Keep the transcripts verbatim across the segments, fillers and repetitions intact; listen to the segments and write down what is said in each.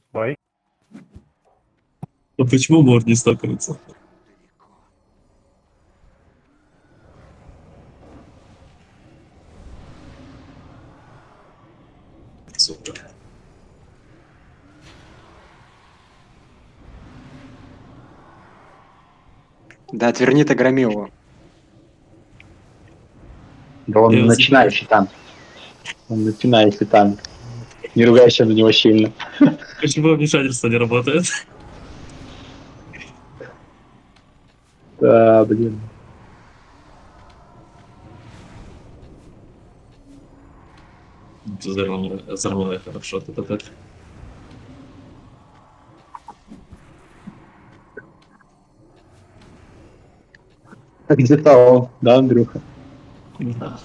Ой. А почему мор не стакается? Супер. Да отверни ты Громилу. Да он Я начинающий танк. Он начинающий танк. Не ругайся на него сильно. Почему вмешательство не работает? Да, блин. Зармила хорошо, это так. Где-то он, да, Андрюха? Да.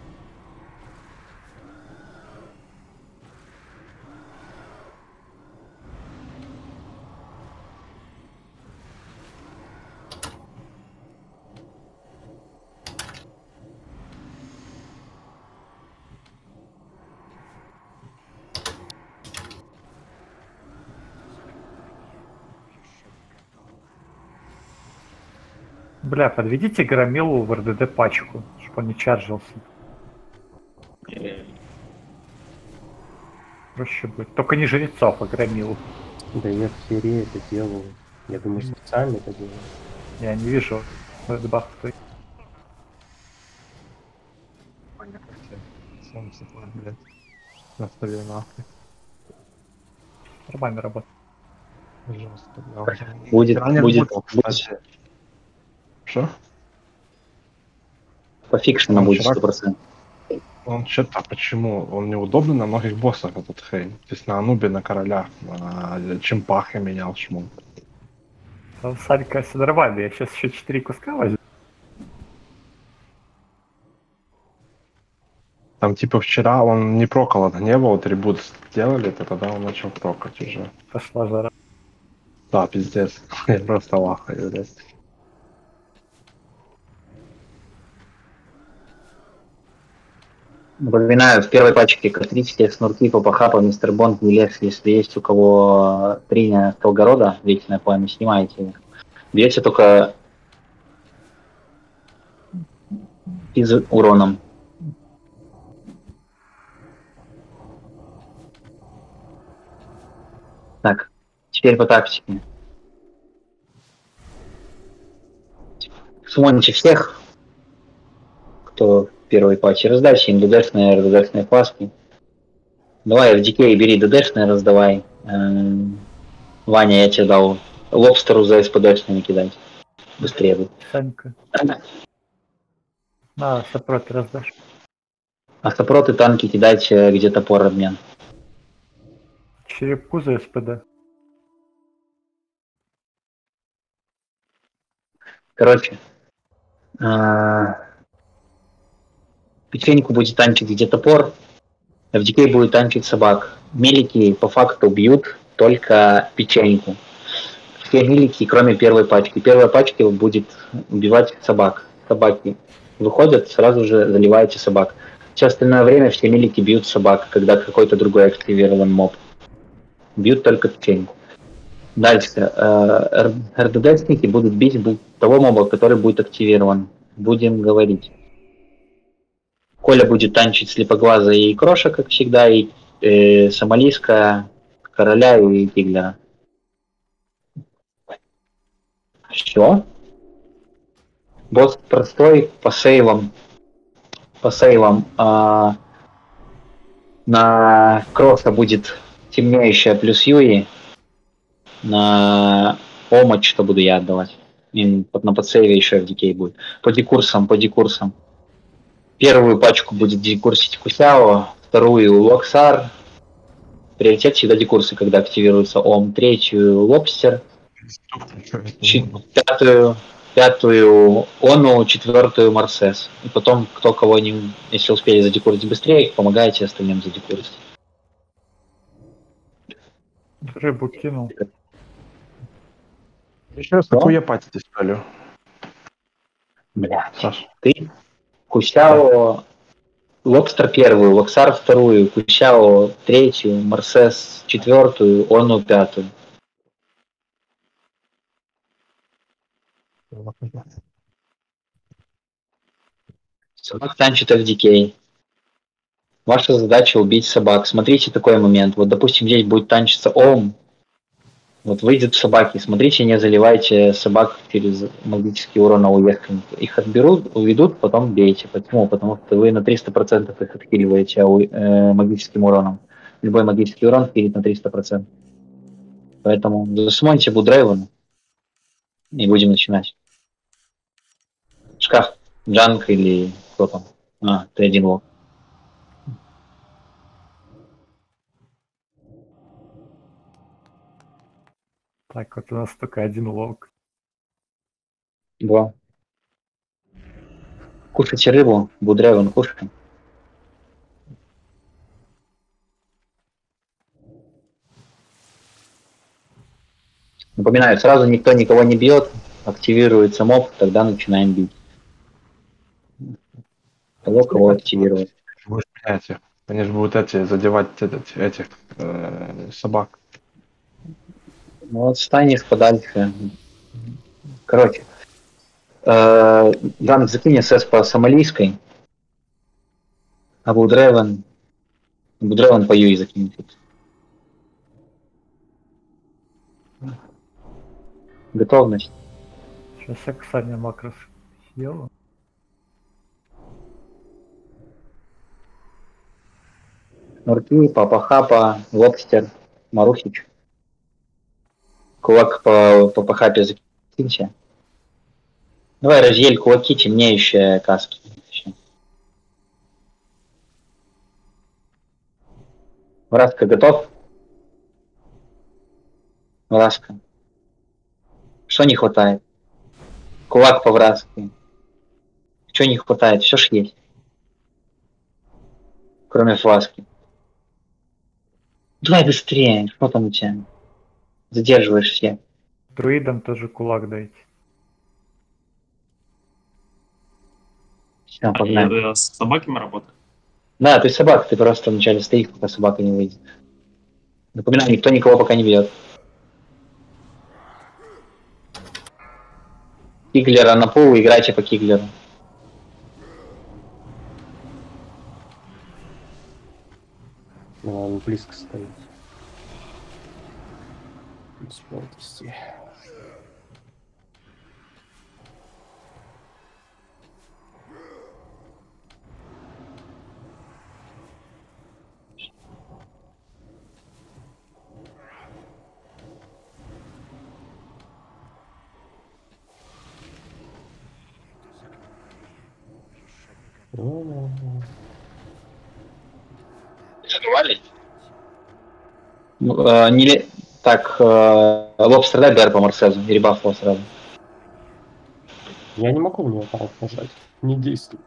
Бля, подведите Громилу в эр дэ дэ пачку, чтобы он не чаржился. Проще будет. Только не жрецов, а Громилу. Да я в серии это делал. Я думаю, специально это делал. Я не вижу дебаф. Солнце, блядь. Наставил нахуй. Нормально работает. Жестко, да. Будет, Вчера не будет, работал, будет. кстати. Что? По фикшену Он будет вчера- сто процентов. Он что-то, почему? Он неудобный на многих боссах, этот Хейн. То есть на Анубе, на королях, на Чемпахе менял шмон. Там Санька все нормально, я сейчас еще четыре куска возьму. Там типа вчера он не прокал от гнева, вот ребут сделали, то тогда он начал прокать уже. Пошла жара. Да, пиздец. Я просто лахаю, блядь. Напоминаю, в первой пачке косметические снурки, попахапа, мистер Бонд, Милес, если есть у кого триня Толгорода, вечное пламя, снимаете их. Бьете только из уроном. Так, теперь по тактике. Смоните всех, кто в первой патче, раздайте им ДДшные, РДДшные фласки. Давай в дикей бери ДДшные, раздавай. Эм, Ваня, я тебе дал лобстеру за СПДшные кидать. Быстрее будет. Санька. На, сопрот раздашь. А сопроты танки кидать, э, где топор обмен. Черепку за СПД. Короче, а, печеньку будет танчить где топор, в дикей будет танчить собак. Мелики по факту бьют только печеньку. Все мелики, кроме первой пачки. Первая пачка будет убивать собак. Собаки выходят, сразу же заливаете собак. Все остальное время все мелики бьют собак, когда какой-то другой активирован моб. Бьют только печеньку. Дальше. Э, РДДшники будут бить того моба, который будет активирован. Будем говорить. Коля будет танчить слепоглаза и кроша, как всегда, и э, Сомалийска, короля и Тиглера. Все. Босс простой, по сейвам. По сейвам. А, на кросса будет темнеющая плюс Юи. На помощь, что буду я отдавать. И на подсейве еще в дикей будет. По декурсам, по декурсам. Первую пачку будет декурсить Кусяо, вторую Локсар. Приоритет всегда декурсы, когда активируется Ом. Третью Лобстер. Пятую, пятую Ону, четвертую Марсес. И потом, кто кого не, если успели задекурить быстрее, помогаете остальным задекурить. Рыбу кинул. Еще раз, Что? какую я пати здесь палю? Бля, Саш. ты Кусяо, Лобстер первую, Локсар вторую, Кучао третью, Марсес четвертую, Ону пятую. Собак танчит эф ди кей. Ваша задача убить собак. Смотрите такой момент. Вот, допустим, здесь будет танчиться Ом. Вот выйдет собаки. Смотрите, не заливайте собак через магический урон на уехать. Их отберут, уведут, потом бейте. Почему? Потому что вы на триста процентов их отхиливаете э, магическим уроном. Любой магический урон хилит на триста процентов. Поэтому засмоньте Будрейвен. И будем начинать. Шкаф, Джанг или кто там? А, ты один лог. Так, вот у нас только один лог. Два. Кушайте рыбу, Будрейвен кушаем. Напоминаю, сразу никто никого не бьет, активируется моб, тогда начинаем бить. Того, кого активировать. Будешь менять их. Они же будут эти задевать этих, этих э, собак. Ну вот встань их подальше. Короче. Э, Ганг, закинь СС по сомалийской. А Будрейвен... Будрейвен по Юи закинь. Готовность. Сейчас я, кстати, макрос сделаю. Нурки, Папа Хапа, Лобстер, Марухич. Кулак по Папа Хапе закиньте. Давай, разъель кулаки, темнеющие каски. Враска готов? Враска. Что не хватает? Кулак по Враске. Что не хватает? Все ж есть. Кроме фласки. Давай быстрее. Что там у тебя? Задерживаешь все. Друидам тоже кулак дайте. Все, А погнали. я, я с собаками работаю? Да, ты собака, ты просто вначале стоишь, пока собака не выйдет. Напоминаю, никто никого пока не бьет. Киглера на пул, играйте по Киглеру. Ну, он близко стоит. Не успел отвести. Ну-ну-ну. Задували? Э, не ли... Так, э, Лобстер, дай БР по Марсезу, и ребаф его сразу. Я не могу в него палку нажать. Не действует.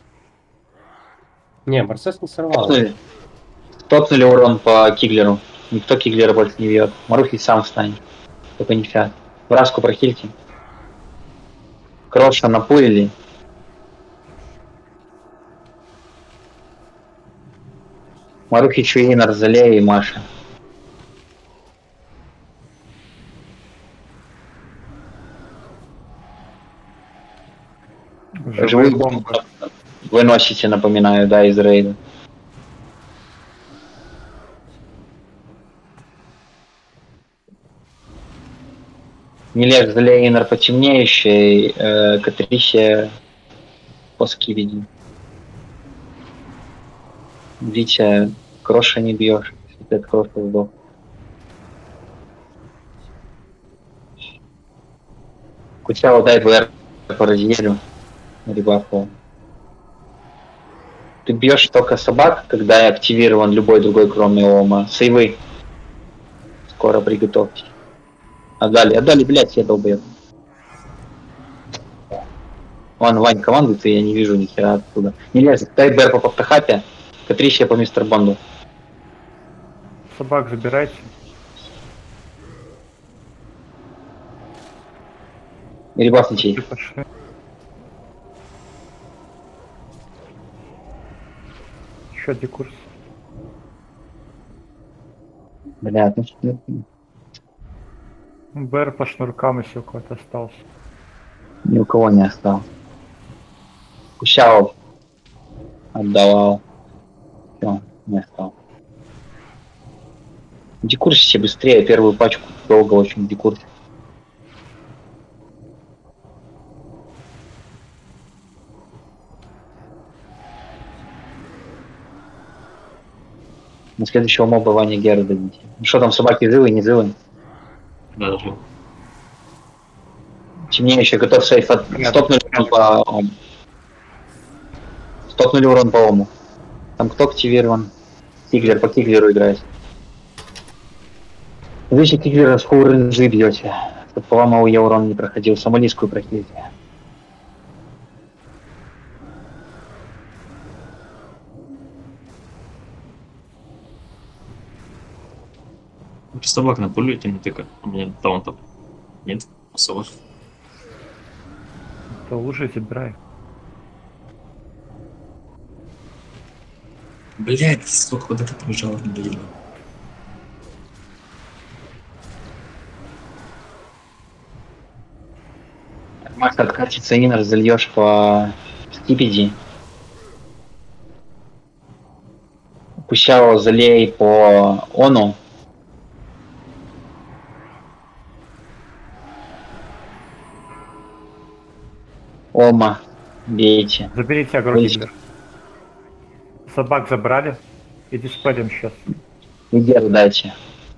Не, Марсес не сорвал. Стопнули. Стопнули урон по Киглеру. Никто Киглера больше не бьет. Марухи сам встанет. Только не фиат. Враску прохильте. Кроша напулили. Марухи, Чуинар, Залея и Маша. Живой бомб выносите, напоминаю, да, из рейда. Милеж, Залея, Инар потемнеющий, э, Катрисия по скибиди. Витя, Кроша не бьешь, если ты от Кроша сдох. Кучао дай ВР по разъелю. Ребафу. Ты бьешь только собак, когда активирован любой другой, кроме Ома. Сейвы. Скоро приготовьте. Отдали, отдали, блядь, я долбоёб. Вон, Вань, команду ты, я не вижу ни хера оттуда. Не лезь, дай БР по Паптахапе, Катрисия по Мистер Бонду. Собак забирайте. И ребафничай. Пошли. чё, дикурс? Бля, ну что... БР по шнуркам, если у кого-то остался. Ни у кого не осталось. Кущалов отдавал. Все, не осталось. Декурсите быстрее, первую пачку долго очень декурсить. На следующего моба Ваня Гера дадите. Ну что там, собаки живы, не живы? Даже. Темнеющий готов сейф от... Стопнули урон по ому. Стопнули урон по ому. Там кто активирован? Киглер, по Киглеру играет. Вы еще Киглера с фул рейнджи бьете, чтобы по вам АОЕ урон не проходил. Самолискую прохилите. Собак напулюйте, не тыка. У меня таунтов нет особо. То лучше забирай. Блять, сколько вот это побежало, надоело. Макс, откатится и разольешь по скипиди. Пущало залей по ону. Ома, бейте. Заберите агро Ой. Киглер. Собак забрали. И диспелим сейчас. Иди дайте.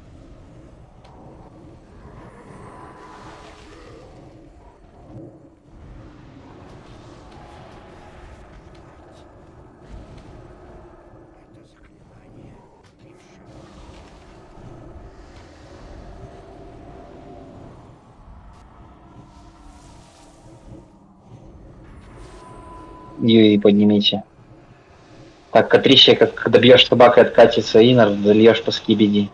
И поднимите. Так, Катрище, как добьешь собак и откатится Инар, зальешь по скибиди.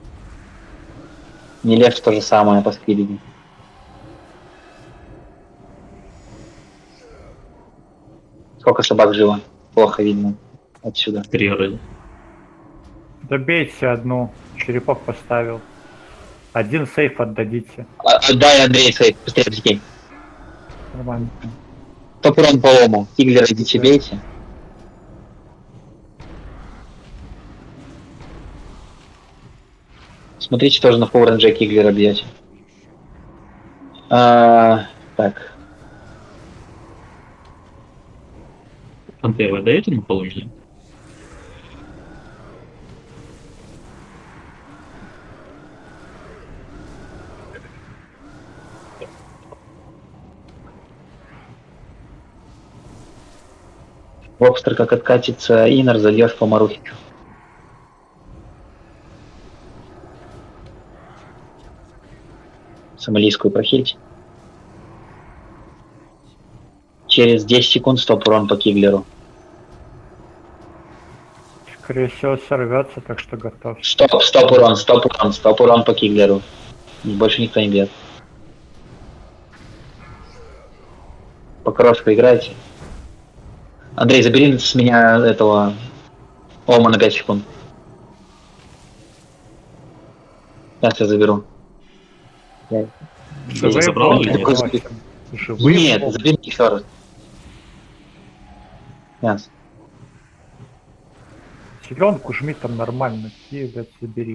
Не лев то же самое по скибиди. Сколько собак живо? Плохо видно отсюда. Три вроде. Добейте одну. Черепок поставил. Один сейф отдадите. А, отдай, Андрей, сейф, быстрее, быстрее. Нормально. Топ урон по ому. Киглер, идите, бейте. Смотрите, тоже на фул рейнже Киглера бьете. А, так. Антея вы даете на полу или? Лобстер, как откатится Инар, зальешь по Марухичу. Сомалийскую прохильте. Через десять секунд стоп урон по Киглеру. Скорее всего сорвется, так что готов. Стоп, стоп урон, стоп урон, стоп урон по Киглеру. Больше никто не бьет. По корошку играйте. Андрей, забери с меня этого Ома на пять секунд. Сейчас я заберу. Я- Что, уже забрал или нет? Живые Нет, могут. забери еще раз. Yes. Зеленку жми там нормально. И, блядь, забери.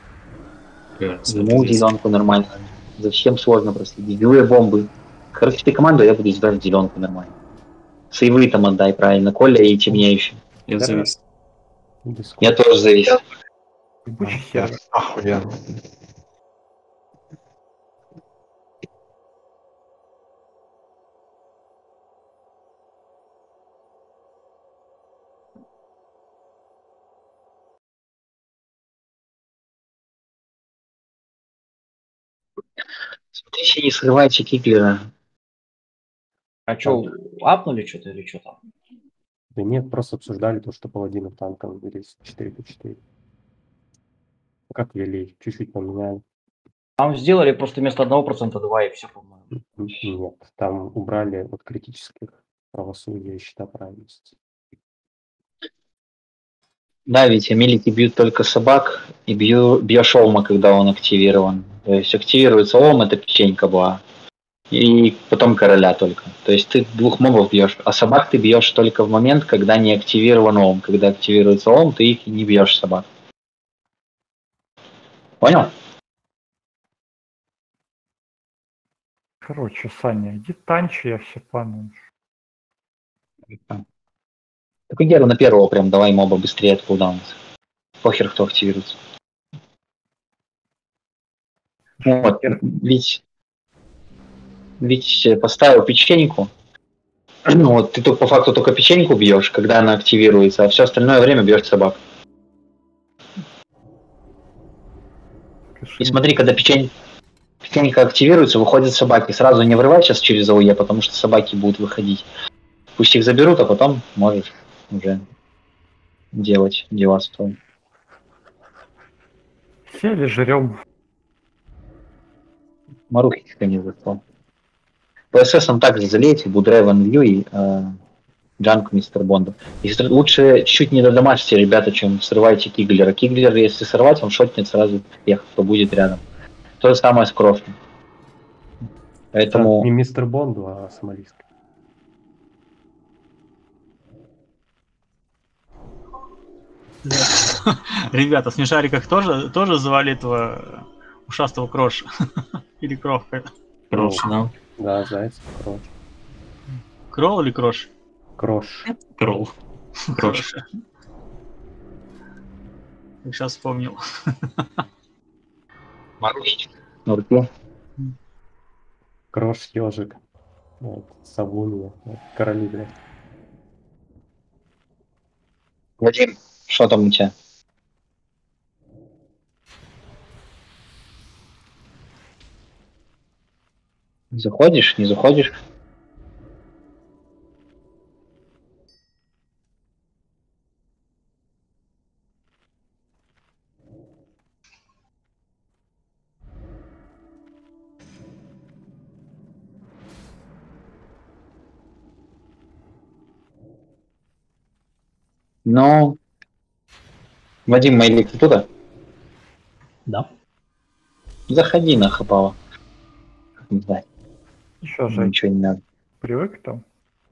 Ему зеленку нормально. Зачем сложно просто? Дебилые бомбы. Короче, ты команду, я буду избирать зеленку нормально. Сейвы там отдай правильно, Коля и темнеющий. Я завис. Дискорд. Я тоже завис. Ебучий Я сервер. охуенно. Смотрите, не срывайте Киглера. А что, апнули что-то или что там? Да нет, просто обсуждали то, что паладинов танков были четыре по четыре. Как вели, чуть-чуть поменяли. Там сделали просто вместо одного процента два и все, по-моему. Нет, там убрали от критических правосудия и счета правильности. Да, ведь милики бьют только собак, и бью, бьешь Олма, когда он активирован. То есть активируется Олм, это печенька была. И потом короля только. То есть ты двух мобов бьешь, а собак ты бьешь только в момент, когда не активирован Олм. Когда активируется Олм, ты их не бьешь собак. Понял? Короче, Саня, иди танчи, я все пану. Только Геру на первого прям давай моба быстрее от кулдаунса. Похер, кто активируется. Вот, ведь, ведь поставил печеньку. Ну вот ты тут по факту только печеньку бьешь, когда она активируется, а все остальное время бьешь собак. И смотри, когда печень, печенька активируется, выходят собаки. Сразу не врывай сейчас через АОЕ, потому что собаки будут выходить. Пусть их заберут, а потом можешь уже делать дела стоит. Сели, жрем. Марухичка не зашел. По СС он также залейте, Будревен Вью и э, Джанк Мистер Бонда. Если лучше чуть-чуть не додамажьте, ребята, чем срывайте Киглера. Киглер, если сорвать, он шотнет сразу тех, кто будет рядом. То же самое с Крофтом. Поэтому... Это не мистер Бонд, а Сомалийский. Ребята, в смешариках тоже, тоже звали этого ушастого Кроша? Или Кроха? Крош, да. Да, заяц, Крош. Кролл или Крош? Крош. Кролл. Крош. Сейчас вспомнил. Марухичка. Нурки. Крош, ежик. Вот, Савунья. Вот, короли, блядь. Вадим, что там у тебя? Заходишь, не заходишь? Ну, Вадим, Майлик, ты туда? Да. Заходи на Хапала. Не знаю, Еще же ничего не надо. привык там.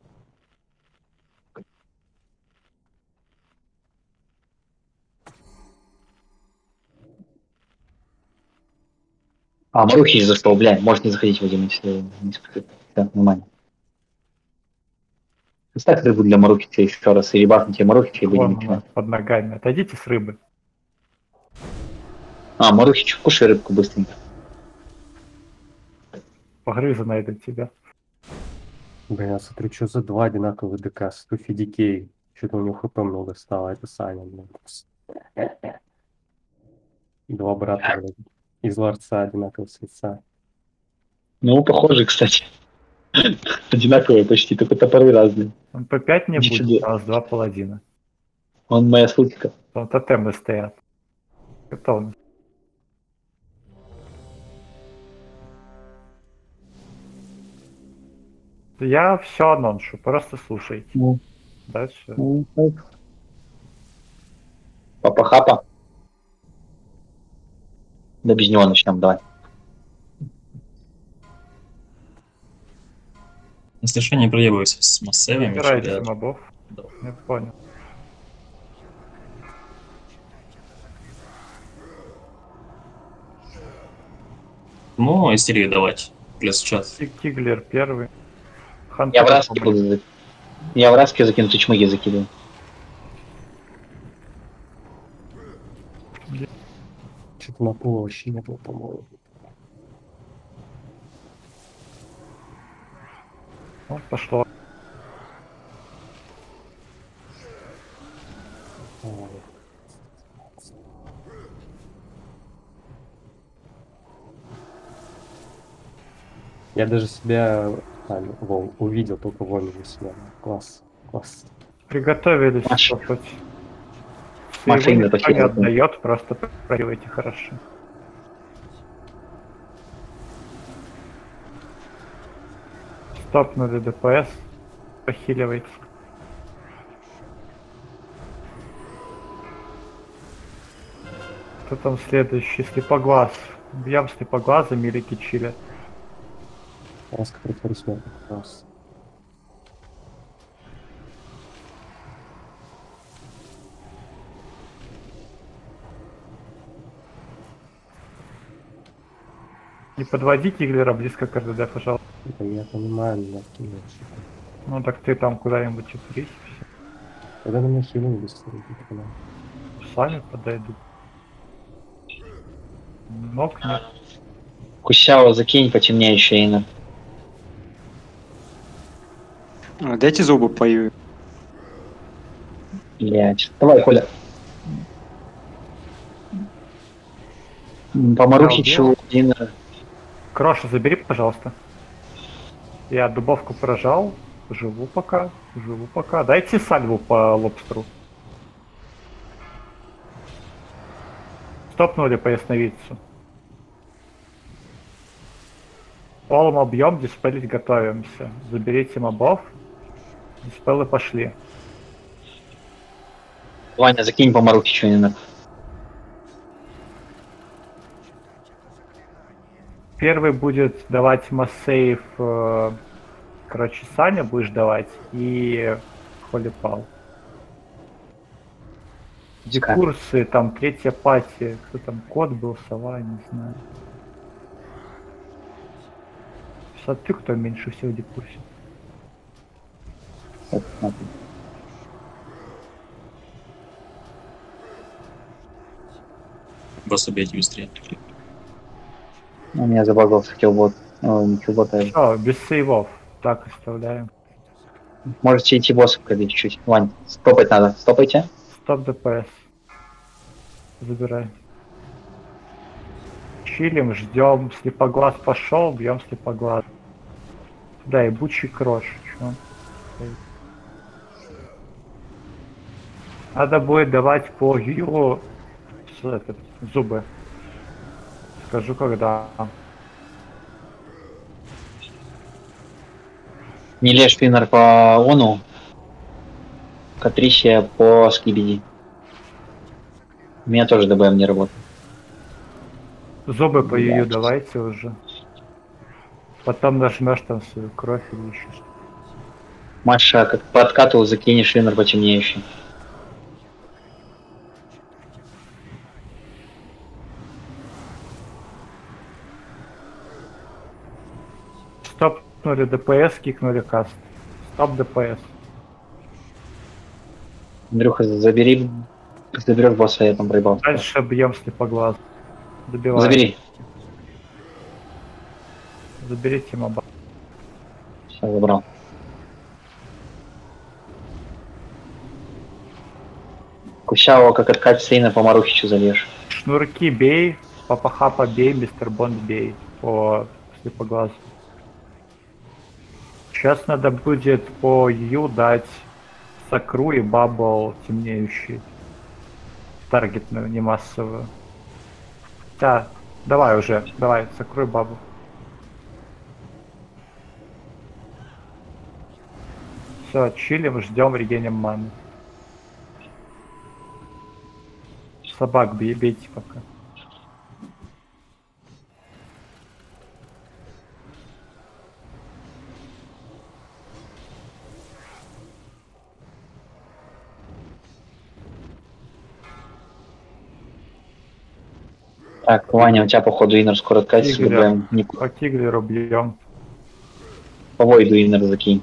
А, Марухич зашел, бля, может не заходить, Вадим, если не спустит. Да, нормально. Ставь рыбу для Марухича еще раз, и ребахните Марухича, и будем Вон начинать. она, под ногами. Отойдите с рыбы. А, Марухич, кушай рыбку быстренько. Погрыза найдут тебя. Блин, я смотрю, что за два одинаковых ДК. Стуфи Дикей. Что-то у него хп много стало. Это Саня, блин. Два брата, блядь. Из ларца одинакового с лица. Ну, похоже, кстати. Одинаковые почти, только топоры разные. Он по пять не Ничего. будет, а у нас два паладина. Он моя сутка. Там тотемы стоят. Готовность. Я все аноншу, просто слушайте. Ну, Дальше. ну, так. Папа-хапа. Да без него начнем, давай. Если что, не проебывайся с массевами. Убирайте ребят. мобов. Да. Я понял. Ну, истерию давать. Плюс чат. Тиг- Тиглер первый. Я Хантер в раске второй. буду за- Я в раске закину, ты чмыги закидываю. Что-то на пол вообще не было, по-моему. Ну, пошло. Ой. Я даже себя а, во, увидел только в Омеге себя. Класс, класс. Приготовились Маша. стопать. Маша Его именно никто не похитила. отдает, просто проигрывайте хорошо. Стопнули ДПС. Похиливайте. Кто там следующий? Слепоглаз. Бьем слепоглаза, милики чили. Раз как притвори смерть, раз. Не подводи Тиглера близко к РДД, пожалуйста. Да я понимаю, но нет. Ну так ты там куда-нибудь упрись. Когда на меня хилинг быстрее, не понимаю. Сами подойдут. Ног нет. Кусяо, закинь потемнеющий Инер. А, Дайте зубы пою. Блять. Давай, Коля. М, По Марухичу Инер. Кроша, забери, пожалуйста. Я дубовку прожал. Живу пока. Живу пока. Дайте сальву по лобстеру. Стопнули по ясновидцу. Полом объем, диспелить готовимся. Заберите мобов. Диспелы пошли. Ваня, закинь по Марухичу Инер. Первый будет давать массейв, э, короче, Саня будешь давать, и Холипал. Декурсы, там третья пати, кто там, кот был, сова, не знаю. Смотрю, кто меньше всего декурсит. Так, смотри. Босса бейте быстрее. У меня забагался киллбот. О, не киллбот, а... Все, без сейвов. Так оставляем. Можете идти боссов пробить чуть-чуть. Вань, стопать надо. Стопайте. Стоп ДПС. Забирай. Чилим, ждем. Слепоглаз пошел, бьем слепоглаз. Да, и бучий крош. Чё? Надо будет давать по Юру этот, зубы. Скажу когда. Не лежь Пинер по Ону. Катрисия по Скибиди. У меня тоже ДБМ не работает. Зубы по Юю Блядь. давайте уже. Потом нажмешь там свою кровь или еще что. Маша, как по откату закинешь Инер потемнеющий. Стопнули ДПС, кикнули каст. Стоп ДПС. Андрюха, забери. Заберешь босса, я там проебался. Дальше бьем слепоглаз. Добиваем. Забери. Заберите моба. Все, забрал. Кусяо, как откать Сейна по Марухичу забьешь. Шнурки бей, Папахапа бей, Мистер Бонд бей по слепоглазу. Сейчас надо будет по Ю дать Сакру и Бабл темнеющий. Таргетную, не массовую. Да, давай уже, давай, Сакру и Бабл. Все, чилим, ждем, регенем маны. Собак бей, бейте пока. Так, Ваня, у тебя походу Инер скоро откатится, Тигля. ДБМ. Не По Тиглеру бьем. по Войду Инер закинь.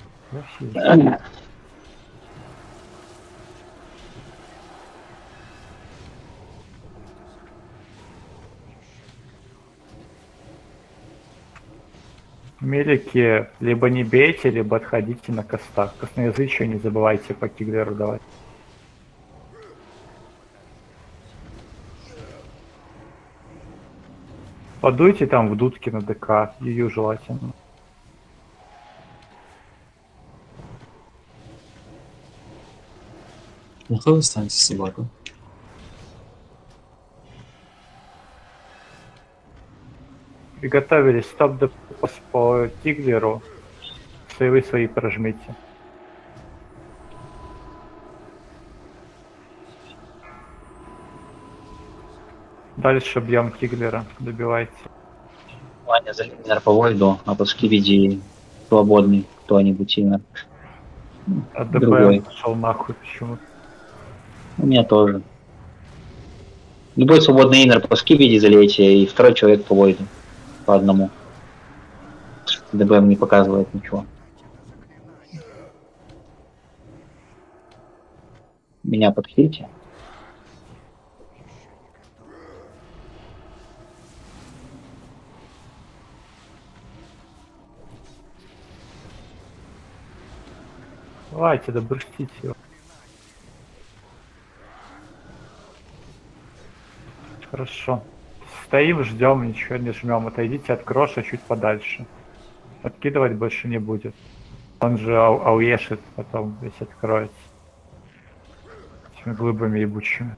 Мелики либо не бейте, либо отходите на костах. Косноязычие не забывайте по Тиглеру давать. Подуйте там в дудки на ДК, Юю желательно. Ну кто вы станете собаку? Приготовились, стоп ДПС по Тиглеру. Сейвы свои прожмите. Дальше бьем Киглера, добивайте. Ваня, залей Иннер по Войду, а по Скибиди свободный кто-нибудь Иннер. А Другой. ДБ пошел нахуй почему-то. У меня тоже. Любой свободный Иннер по Скибиди залейте, и второй человек по Войду. По одному. ДБМ не показывает ничего. Меня подхилите. Давайте, добрустите его. Хорошо. Стоим, ждем, ничего не жмем. Отойдите от кроша чуть подальше. Откидывать больше не будет. Он же ау ауешит потом, весь откроется. Этими глыбами ебучими.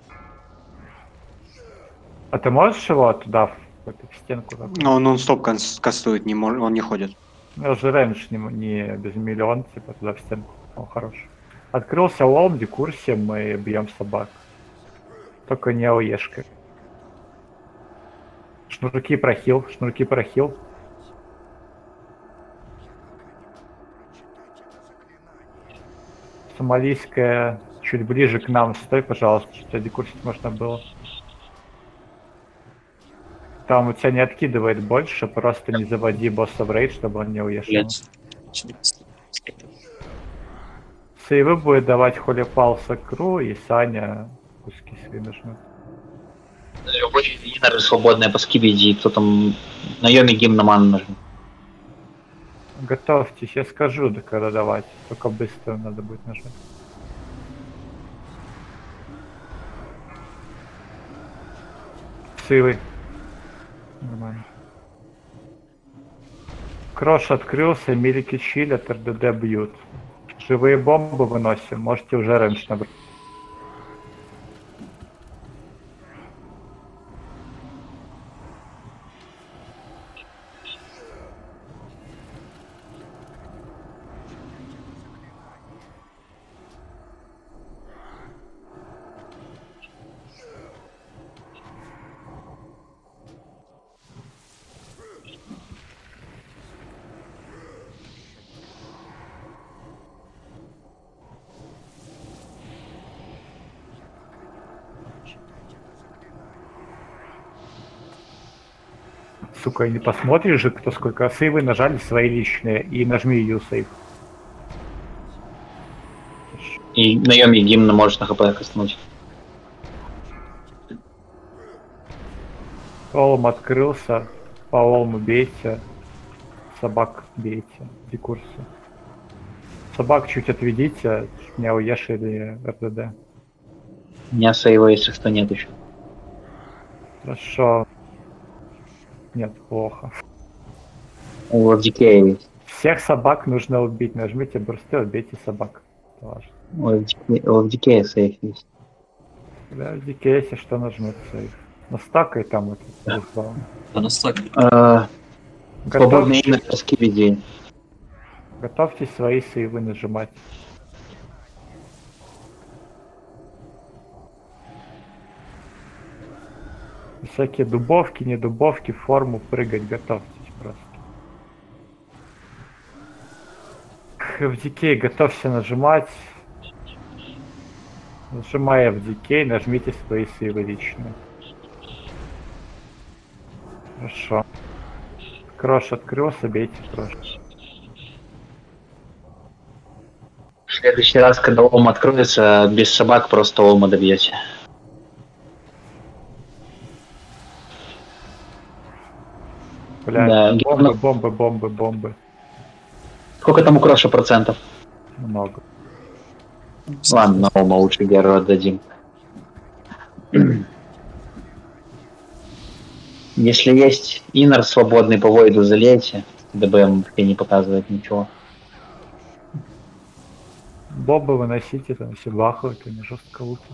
А ты можешь его туда, в эту стенку? Такую? Но он нон-стоп кас- кастует, не мож... он не ходит. Ну, уже рейндж не, не без миллион, типа туда в стенку. О, хорош. Открылся лом, декурсия, мы бьем собак. Только не ауешкой. Шнурки прохил, шнурки прохил. Сомалийская чуть ближе к нам. Стой, пожалуйста, что тебя декурсить можно было. Там у тебя не откидывает больше, просто не заводи босса в рейд, чтобы он не уехал. Блять. Сейвы будет давать Холипал Сакру и Саня куски свои нажмет. Любой Иннер свободный по Скибиди, кто там на Йоме гимн на ману нажмет. Готовьтесь, я скажу, да когда давать. Только быстро надо будет нажать. Сейвы. Нормально. Крош открылся, милики чилят, РДД бьют. Живые бомбы выносим, можете уже рейндж набрать. Сука, не посмотришь же, кто сколько сейвы нажали свои личные, и нажми ее сейв. И на Йоме гимн можешь на хп кастануть. Олм открылся, по Олму бейте, собак бейте, декурсы. Собак чуть отведите, не ауеш или РДД. У меня сейва, если что, нет еще. Хорошо. Нет, плохо. У Эфдикея есть. Всех собак нужно убить. Нажмите брусты, убейте собак. Это важно. У Эфдикея сейф есть. Да, в ди кей, если что, нажмет сейф. Но стакай там это. Да. Да, на стак. А, свободный Готовьте, Иннер по Скибиди. готовьте свои сейвы нажимать. Всякие дубовки, не дубовки, форму прыгать, готовьтесь просто. эф ди кей, готовься нажимать. Нажимая эф ди кей, нажмите свои сейвы личные. Хорошо. Крош открылся, бейте крош. В следующий раз, когда Ом откроется, без собак просто Ома добьете. Блядь, Да, бомбы, гимн- бомбы, бомбы, бомбы. Сколько там у Кроша процентов? Много. Ладно, на Ома лучше Геру отдадим. Если есть Иннер свободный по Войду, залейте. ДБМ не показывает ничего. Бомбы выносите, там все бахают, они жестко лупят.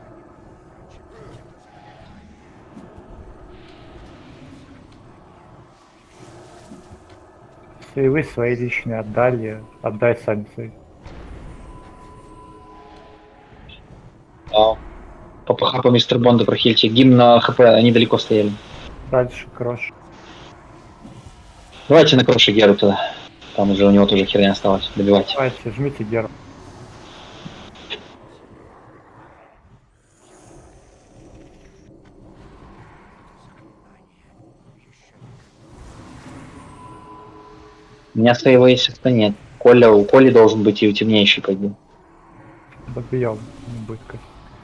Сейвы свои личные отдали, отдай сами сейв. А, по по хп мистер Бонда прохильте. Гимн на хп, они далеко стояли. Дальше крош. Давайте на кроше Геру тогда. Там уже у него тоже херня осталась. Добивайте. Давайте, жмите геру. У меня своего естественно нет. Коля, у Коли должен быть и у темнейший пойди. Добьем, не будет как.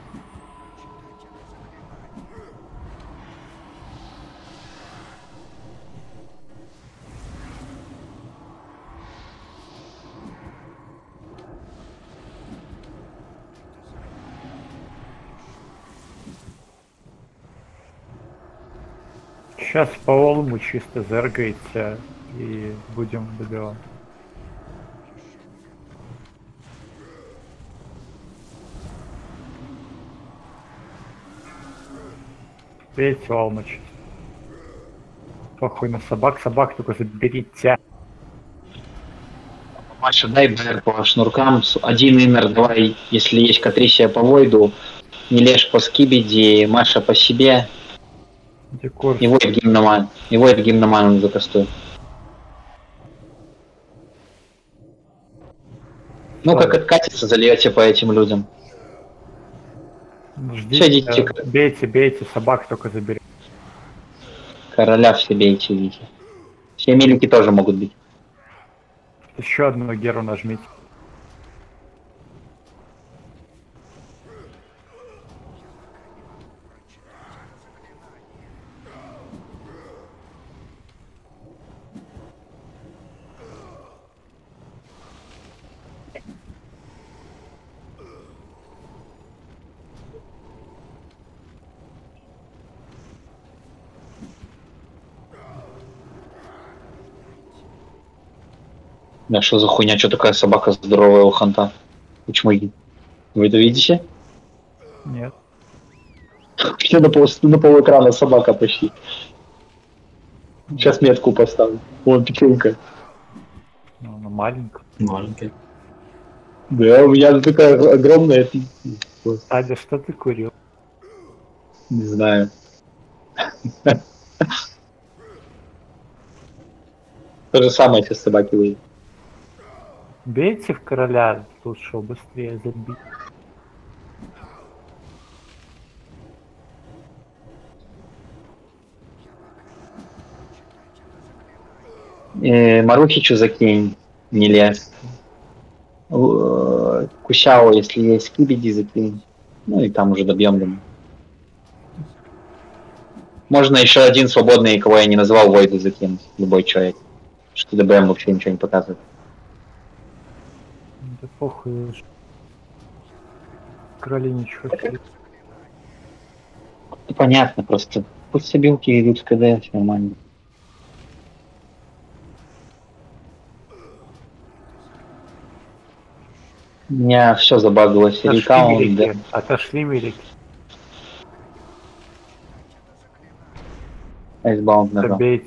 Сейчас по Олму чисто зергаете и будем добивать. Бейте Олму чисто. Похуй на собак, собак только заберите. Маша, дай БР по шнуркам. Один иннер давай, если есть Катрисия по Войду. Нелеш по Скибиди, Маша по себе. Декор. И Войд гимноман. И Войд гимноман закастует. Ну, как откатится, зальете по этим людям. Ждите, Всё, идите. э, бейте, бейте, собак только заберите. Короля все бейте, видите. Все милики тоже могут быть. Еще одну геру нажмите. Да что за хуйня, что такая собака здоровая у ханта? Почему? Вы это видите? Нет. Все на пол, на пол экрана собака почти. Сейчас метку поставлю. Вон печенька. Ну, она маленькая. Маленькая. Да, у меня такая огромная. Адя, что ты курил? Не знаю. То же самое сейчас собаки выйдут. Бейте в короля, лучше быстрее забить. Э, Марухичу закинь, не лез. Э, Кусяо, если есть Скибиди, закинь. Ну и там уже добьем. Думаю. Можно еще один свободный, кого я не назвал, Войду закинуть. Любой человек. Что ДБМ вообще ничего не показывает. Да похуй уж. Короли ничего. Ну, понятно, просто пусть собилки идут в КД, все нормально. У меня все забагалось. Отошли Рекаунт, да. милики. Отошли милики. Айсбаунд нажал. Добейте.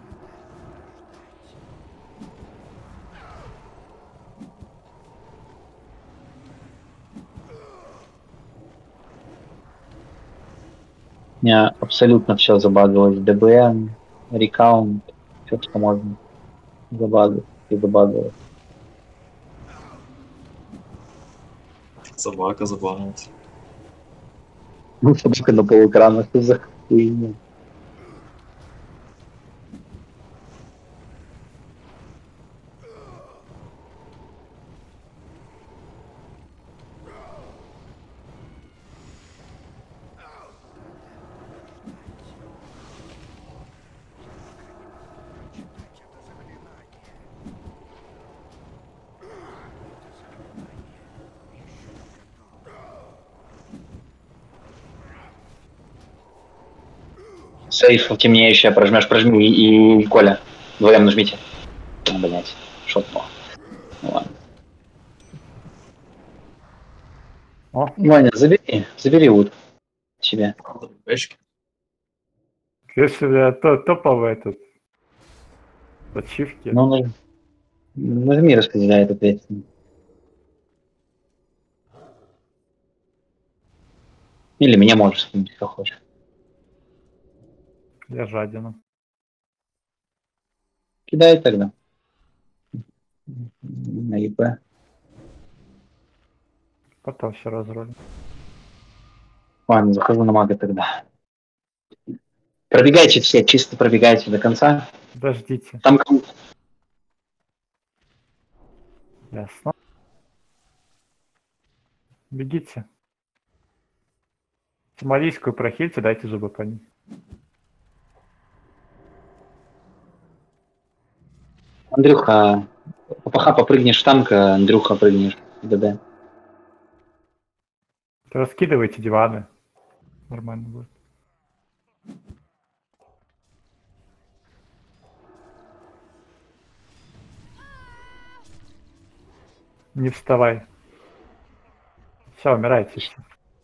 У меня абсолютно все забагалось. ДБМ, рекаунт, все, что можно. Забагалось и забагалось. Собака забавилась. Ну, собака на полэкрана, что за хуйня. Сейф темнеющая, прожмешь, прожми и, и Коля. Вдвоем нажмите. Ну, блять, шотно. Ну ладно. О. Ваня, забери, забери Вуд себе. Пешки. Если то топовый этот. Ачивки. Ну, наж... нажми, распределяет ответственно. Или меня можешь скинуть, кто хочет. Я жадина. Кидай тогда. На ЕП. Потом все разрулим. Ладно, захожу на мага тогда. Пробегайте все, чисто пробегайте до конца. Подождите. Там кому- Ясно. Бегите. Сомалийскую прохильте, дайте зубы по ним. Андрюха, Папаха попрыгнешь в танка, Андрюха прыгнешь в ДД. Раскидывайте диваны. Нормально будет. Не вставай. Все, умирайте все.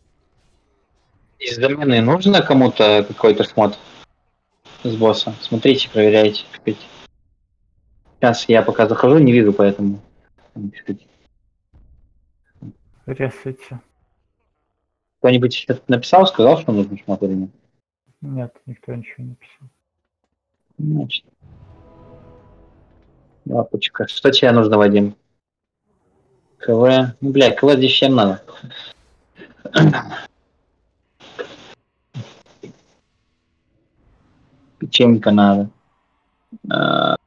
Из домены нужно кому-то какой-то смотр с босса? Смотрите, проверяйте. Пишите. Сейчас я пока захожу, не вижу, поэтому пишите. Ресайте. Кто-нибудь что-то написал, сказал, что нужно шмотр или нет? Нет, никто ничего не писал. Значит. Лапочка. Что тебе нужно, Вадим? КВ. Ну, бля, КВ здесь всем надо. Печенька надо. А,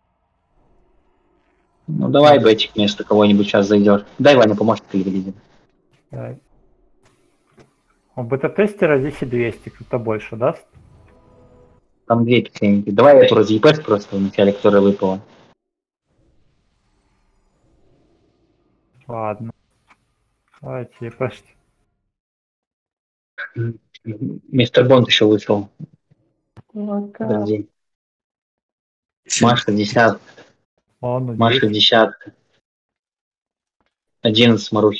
ну давай бэтик вместо кого-нибудь сейчас зайдешь. Дай Ваня помощник или видим. Давай. У бета-тестера десять двести, кто-то больше даст? Там две печеньки. Давай эту разъебать просто в начале, которая выпала. Ладно. Давайте, епашьте. Мистер Бонд еще вышел. Подожди. Маша десятка. Он, ну, Маша десять. десятка. Одиннадцать Маруси.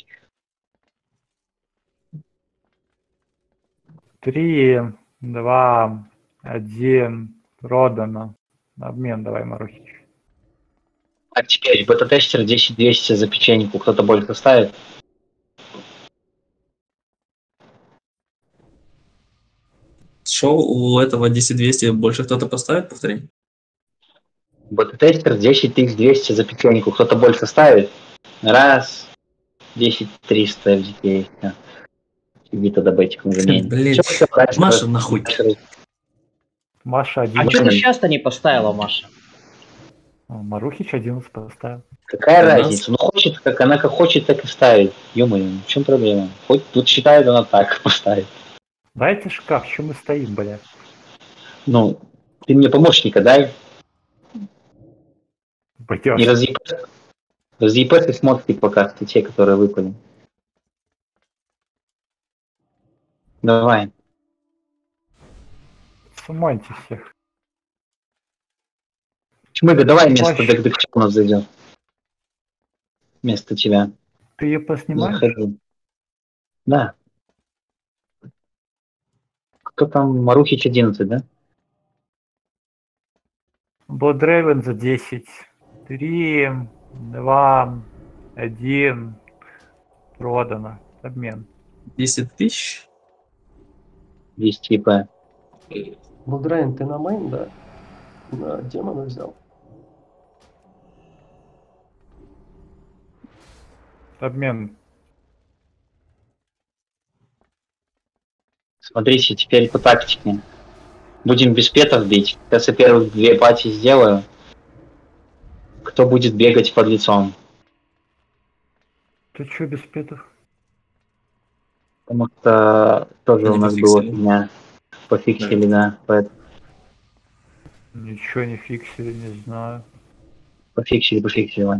Три, два, один. Продано. Обмен давай, Марухич. А теперь бета-тестер десять двести за печеньку. Кто-то больше ставит? Шоу у этого десять двести больше кто-то поставит, повтори? Бета-тестер десять тысяч двести за печеньку. Кто-то больше ставит? Раз. десять триста эф ди кей. Иди тогда бетик на замене. Блин, Всё, всё, дальше, Маша дальше. нахуй. Маша А один. что ты сейчас-то не поставила, Маша? Марухич одиннадцать поставил. Какая У нас- разница? Ну хочет, как она как хочет, так и ставит. Ё-моё, в чем проблема? Хоть тут считает, она так поставит. Дайте шкаф, что мы стоим, бля? Ну, ты мне помощника дай. Пойдёшь. Не разъебать. Разъебать и смотри пока, те, которые выпали. Давай. Сумайте всех. Чмыга, давай вместо Плащ. Дек у нас зайдет. Вместо тебя. Ты ее поснимаешь? Захожу. Да. Кто там? Марухич одиннадцать, да? Blood Raven за десять. Три, два, один. Продано. Обмен. десять тысяч? десять ИП. Блудрайн, ты на мейн, да? На демона взял. Обмен. Смотрите, теперь по тактике. Будем без петов бить. Сейчас я первых две пати сделаю. Кто будет бегать под лицом? Ты чё без петов? Потому что тоже Они у нас было пофиксили. фигня. Пофиксили, да. Поэтому Ничего не фиксили, не знаю. пофиксили, пофиксили, Вань.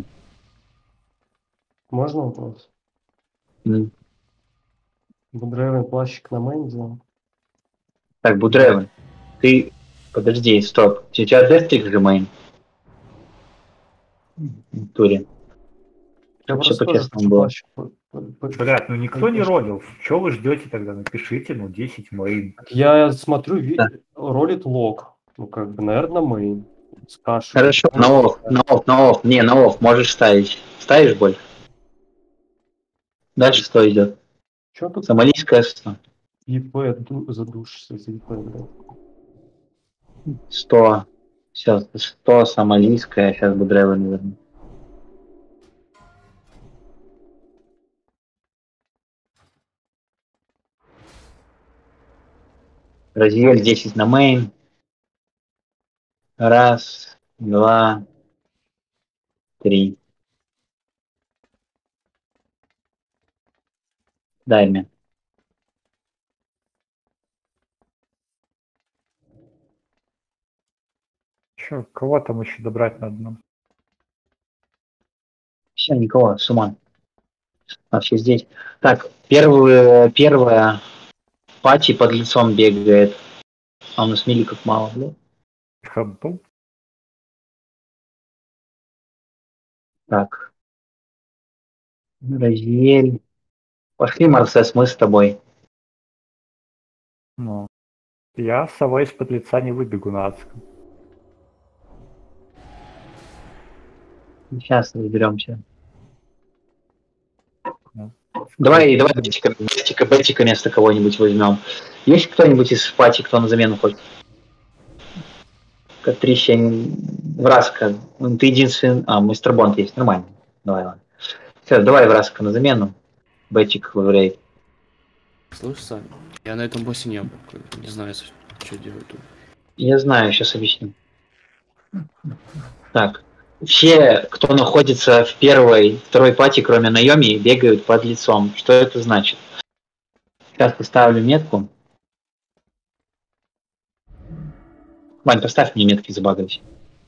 Можно вопрос? М. Блудрайн плащик на мейн взял. Так, Будревен, ты... Подожди, стоп. У тебя дестрик же мейн? В туре. Я Всё просто тоже по-честному хочу было. плащик. по- по- по- Блядь, ну никто не ролил. Чё вы ждете тогда? Напишите, ну десять мейн. Я смотрю, ви- Да. ролит лог. Ну, как бы, наверное, мейн. С кашей. Хорошо, на офф, на офф, на офф. Не, на офф, можешь ставить. Ставишь больше? Дальше что идет? Что тут? Сомалийская сто. ИП ду- задушишься за ИП, блядь. сто. Сейчас сто сомалийская, сейчас бы драйвер не верну. Разъель десять на мейн. Раз, два, три. Дай мне. Че, кого там еще добрать надо нам? Все, никого, с ума. Вообще здесь. Так, первую, первая пати под лицом бегает. А у нас миликов мало, да? Ходу? Так. Разъель. Пошли, Марсес, мы с тобой. Ну. Я с совой из-под лица не выбегу на адском. Сейчас разберемся. Ну, Давай, давай Бетика, Бетика, Бетика вместо кого-нибудь возьмем. Есть кто-нибудь из пати, кто на замену хочет? Катрища, Враска. Ну, ты единственный... А, мистер Бонд есть, нормально. Давай, ладно. Все, давай Враска на замену. Бетик в рейд. Слышь, Сань, я на этом боссе не был. Не знаю, что делать тут. Я знаю, сейчас объясню. Так. Все, кто находится в первой, второй пати, кроме Найоми, бегают под лицом. Что это значит? Сейчас поставлю метку. Вань, поставь мне метки, забагайся.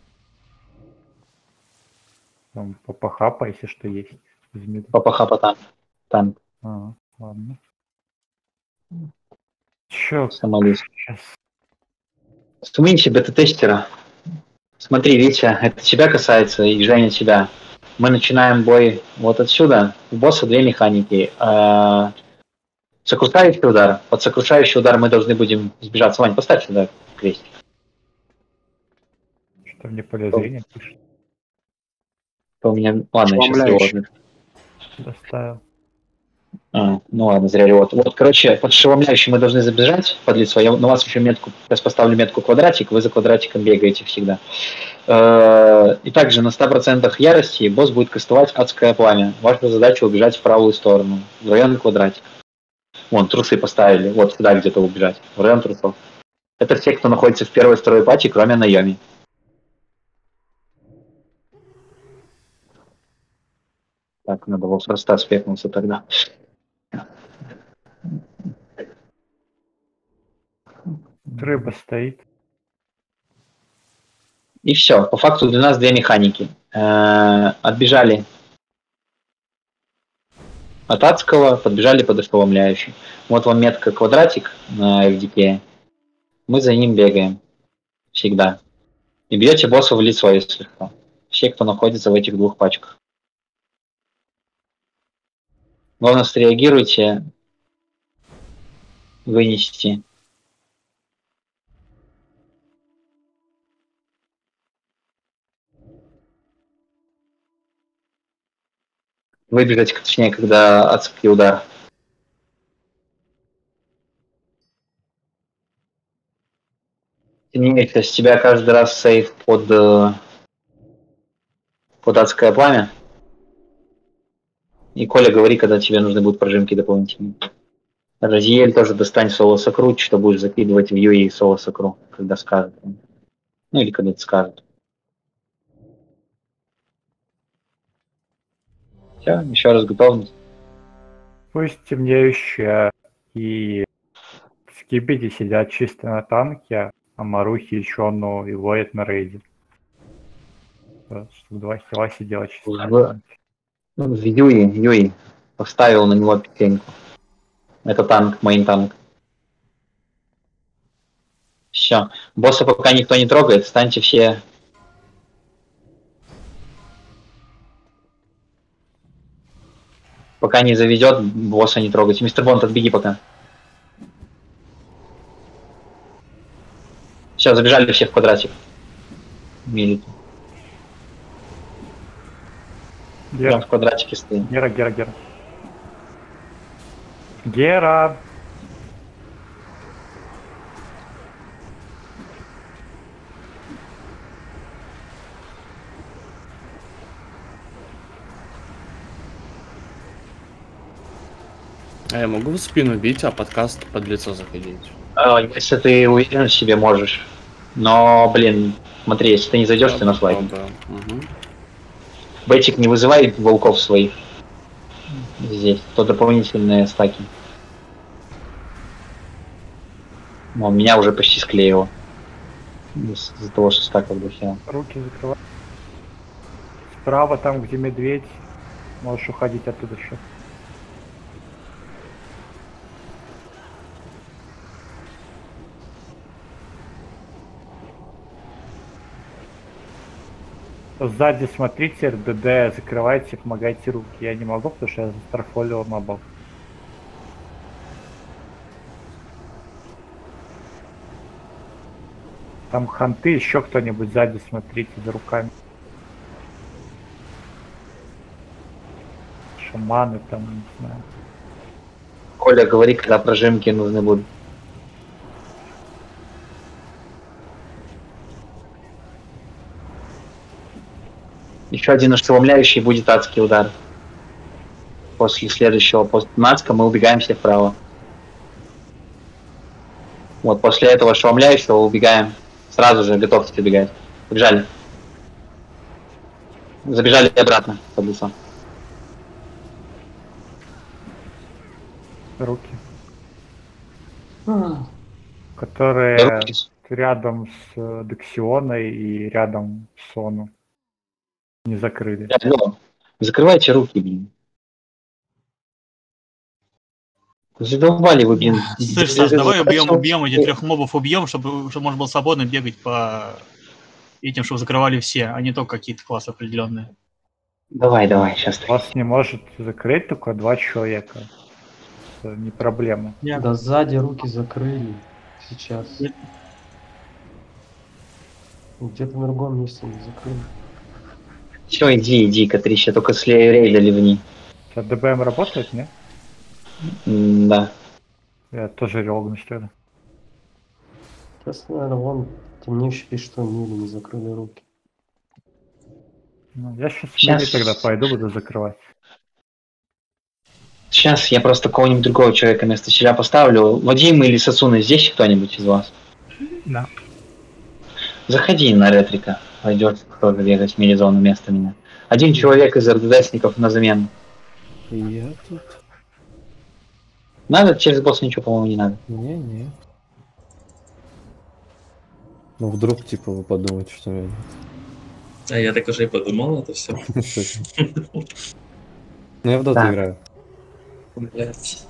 там попахапа, если что есть. Возьми. Папахапа танк. Танк. А, ладно. Чё? Самолет. Сейчас. Сумимся бета-тестера. Смотри, Витя, это тебя касается, и Женя тебя. Мы начинаем бой вот отсюда. У босса две механики. А, сокрушающий удар. Под сокрушающий удар мы должны будем сбежаться. Вань, поставь сюда крестик. Что мне поле зрения пишет? То у меня... Ладно, сейчас его Доставил. А, ну ладно, зря ревот. Вот, короче, под шеломляющим мы должны забежать под лицо. Я на вас еще метку, сейчас поставлю метку квадратик, вы за квадратиком бегаете всегда. И также на ста процентах ярости босс будет кастовать адское пламя. Ваша задача убежать в правую сторону, в район квадратика. Вон, трусы поставили, вот сюда где-то убежать, в район трусов. Это все, кто находится в первой и второй пати, кроме Найоми. Так, надо вот просто спекнуться тогда. Рыба стоит. И все. По факту для нас две механики. Э-э- отбежали от адского, подбежали под ошеломляющий. Вот вам метка квадратик на эф ди кей. Мы за ним бегаем. Всегда. И бьете босса в лицо, если что. Все, кто находится в этих двух пачках. Главное, среагируйте. Вынести. Выбежать, точнее, когда адский удар. Тем не менее, с тебя каждый раз сейф под, под адское пламя. И Коля, говори, когда тебе нужны будут прожимки дополнительные. Разиель тоже достань соло-сокру, что будешь закидывать в Юи и соло-сокру, когда скажет. Ну или когда-то скажет. Все, еще раз готовность. Пусть темнеющая и Скибиди сидят чисто на танке, а Марухи еще ну и воет на рейде. Чтобы два хила сидела чисто на В, танке. в Юи, Юи поставил на него пятеньку. Это танк, мейн танк. Все. Босса пока никто не трогает, станьте все. Пока не заведет, босса не трогайте. Мистер Бонд, отбеги пока. Все, забежали все в квадратик. Милики. Гера, Прям в квадратике стоим. Гера, Гера, Гера. Гера! А я могу в спину бить, а подкаст под лицо заходить? А, если ты уверен в себе, можешь. Но, блин, смотри, если ты не зайдешь, ты на слайд. Угу. Бэтик не вызывает волков своих. Здесь. То дополнительные стаки. Он меня уже почти склеил. Из-за того, что стаков дохера. Руки закрывай. Справа там, где медведь. Можешь уходить оттуда еще. Сзади смотрите, РДД, закрывайте, помогайте руки. Я не могу, потому что я застарфолил мобов. Там ханты, еще кто-нибудь сзади, смотрите за руками. Шаманы там, не знаю. Коля, говори, когда прожимки нужны будут. Еще один ошеломляющий будет адский удар. После следующего, после Нацка мы убегаем все вправо. Вот, после этого ошеломляющего убегаем. Сразу же готовьтесь убегать. Побежали. Забежали обратно под лицо. Руки. Которые Руки. рядом с Дексионой и рядом с Сону. Не закрыли. Алло. Закрывайте руки, блин. Задолбали вы, блин. Слышь, Саш, давай убьем, убьем эти трех мобов, убьем, чтобы, чтобы можно было свободно бегать по этим, чтобы закрывали все, а не только какие-то классы определенные. Давай, давай, сейчас. Вас не может закрыть только два человека. Это не проблема. Нет. Да сзади руки закрыли сейчас. Нет. Где-то на другом месте не закрыли. Все, иди, иди, Катрища, только с рейда ливни. А ДБМ работает, не? М, Да. Я тоже релогнусь тогда. Сейчас, наверное, вон темнейший пишет, что мили не закрыли руки. Ну, я сейчас, Щас. тогда пойду, буду закрывать. Сейчас я просто кого-нибудь другого человека вместо себя поставлю. Вадим или Сасуна, здесь кто-нибудь из вас? Да. Заходи на ретрика. Пойдет кто-то бегать в мини-зону вместо меня. Один человек из РДДшников на замену. Я тут. Надо? Через босса ничего, по-моему, не надо. Не-не. Ну вдруг, типа, вы подумаете, что я... А я так уже и подумал, это все. Ну я в доту Так. играю. Блять.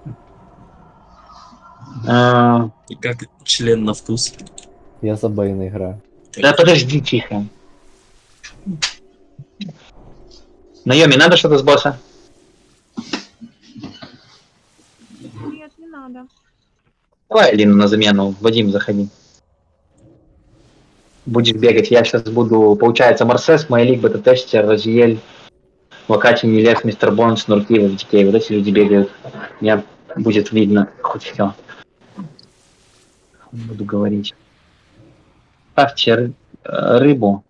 А, И как член на вкус. Я за Бейна играю. Да подожди, тихо. Наёми, надо что-то с босса? Нет, не надо. Давай Алину на замену. Вадим, заходи. Будешь бегать. Я сейчас буду, получается, Марсес, Майлик, бета-тестер, Розиэль, Вакати, Милес, Мистер Бонс, Нурки, Дикей. Вот эти люди бегают. Я будет видно хоть все. Буду говорить. Ставьте ры- э, рыбу.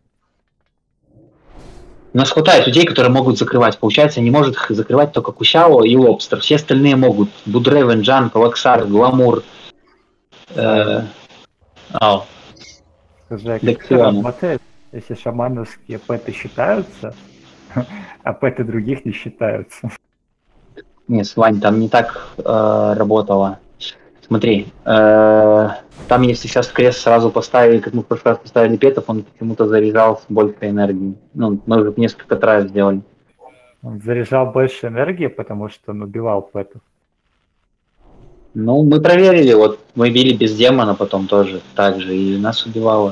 У нас хватает людей, которые могут закрывать. Получается, не может их закрывать только Кусяо и Лобстер. Все остальные могут. Будревен, Джан, Лаксар, Гламур. Э, ау. Скажи, а как Дексиона. это работает, если шамановские пэты считаются, а пэты других не считаются? Нет, Вань, там не так э, работало. Смотри, э, там если сейчас крест сразу поставили, как мы в прошлый раз поставили петов, он почему-то заряжал с большей энергией. Ну, мы уже несколько траев сделали. Он заряжал больше энергии, потому что он убивал пэтов. Ну, мы проверили, вот мы били без демона потом тоже так же, и нас убивало.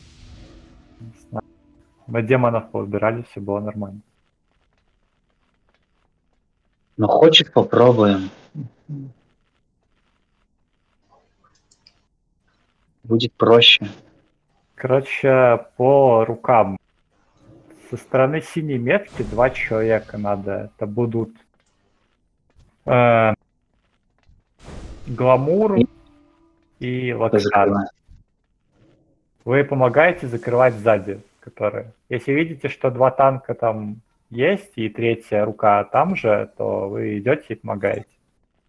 Мы демонов поубирали, все было нормально. Ну, хочешь, попробуем. Будет проще. Короче, по рукам. Со стороны синей метки два человека надо. Это будут э, Гламур и Лаксар. Закрываю. Вы помогаете закрывать сзади, которые. Если видите, что два танка там есть и третья рука там же, то вы идете и помогаете.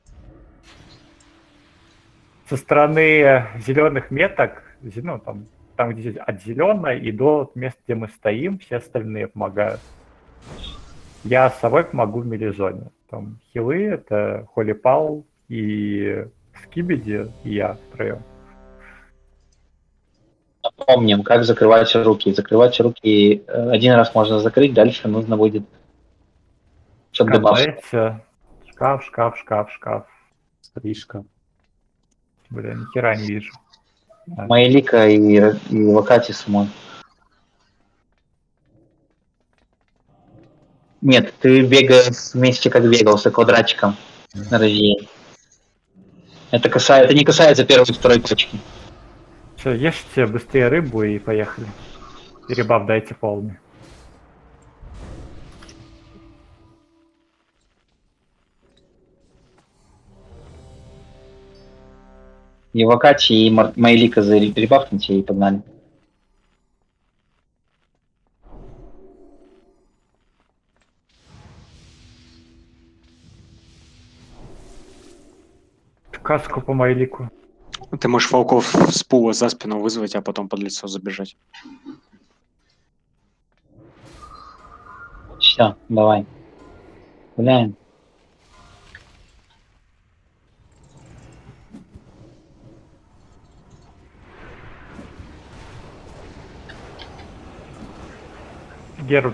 со стороны зеленых меток, зе- ну, там, там где от зеленой и до места, где мы стоим, все остальные помогают. Я с собой помогу в милизоне. Там хилы, это Холипал и Скибиди, и я втроем. Помним, как закрывать руки. Закрывать руки э, один раз можно закрыть, дальше нужно будет... Чтобы Шкаф, дебаф. дайте. Шкаф, шкаф, шкаф, шкаф. Стрижка. Бля, ни хера не вижу. Да. Маэлика и, и Вакатис мой. Нет, ты бегаешь вместе, как бегался, квадратиком на разделе. Это, касается, это не касается первой и второй точки. Все, ешьте быстрее рыбу и поехали. И ребаб дайте полный. И Вакати, и Мар- Маэлика заребафните и погнали. Каску по Майлику. Ты можешь волков с пула за спину вызвать, а потом под лицо забежать. Все, давай. Гуляем. Геральт.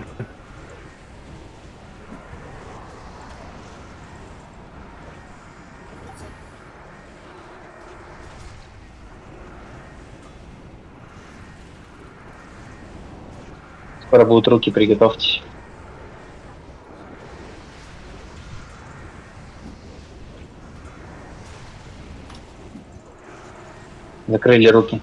Скоро будут руки, приготовьтесь. Закрыли руки.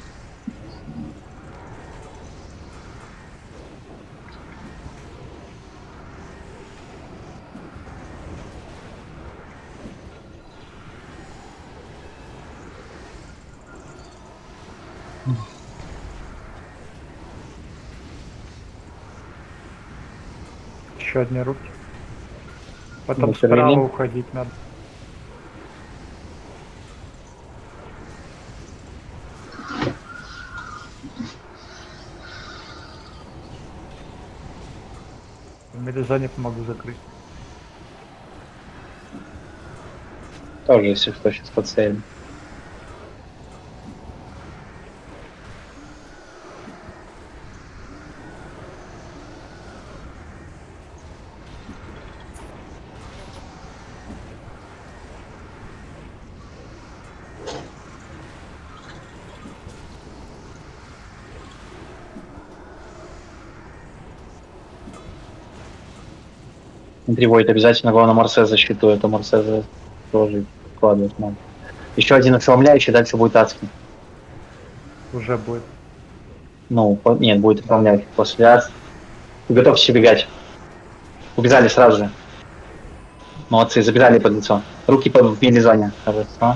Еще одни руки. Потом Закрыли. справа уходить надо. В мелизоне помогу закрыть. Тоже, если что, сейчас подсейвим. Смотри, Войт, обязательно главное Марсе защиту, это Марсе тоже вкладывать надо. Еще один ошеломляющий, дальше будет адский. Уже будет. Ну, по- нет, будет ошеломляющий. После адс... Готовьтесь убегать. Убежали сразу же. Молодцы, забежали под лицо. Руки по в милизоне. Хорошо.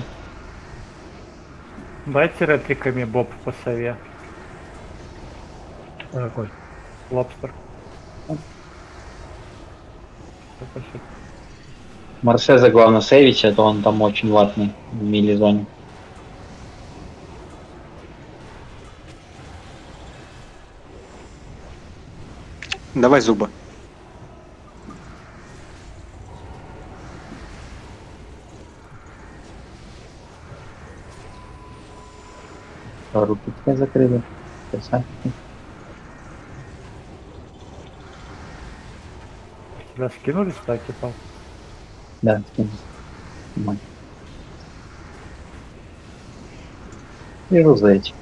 Дайте ретриками Боб по сове. Какой? Лобстер. Спасибо. Марсеза главное сейвить, а то он там очень ватный в милизоне. Давай зубы. Руки все закрыли. Красавчики. Тебя скинули стаки, пал? Да, скину. Снимай. Вижу за этим.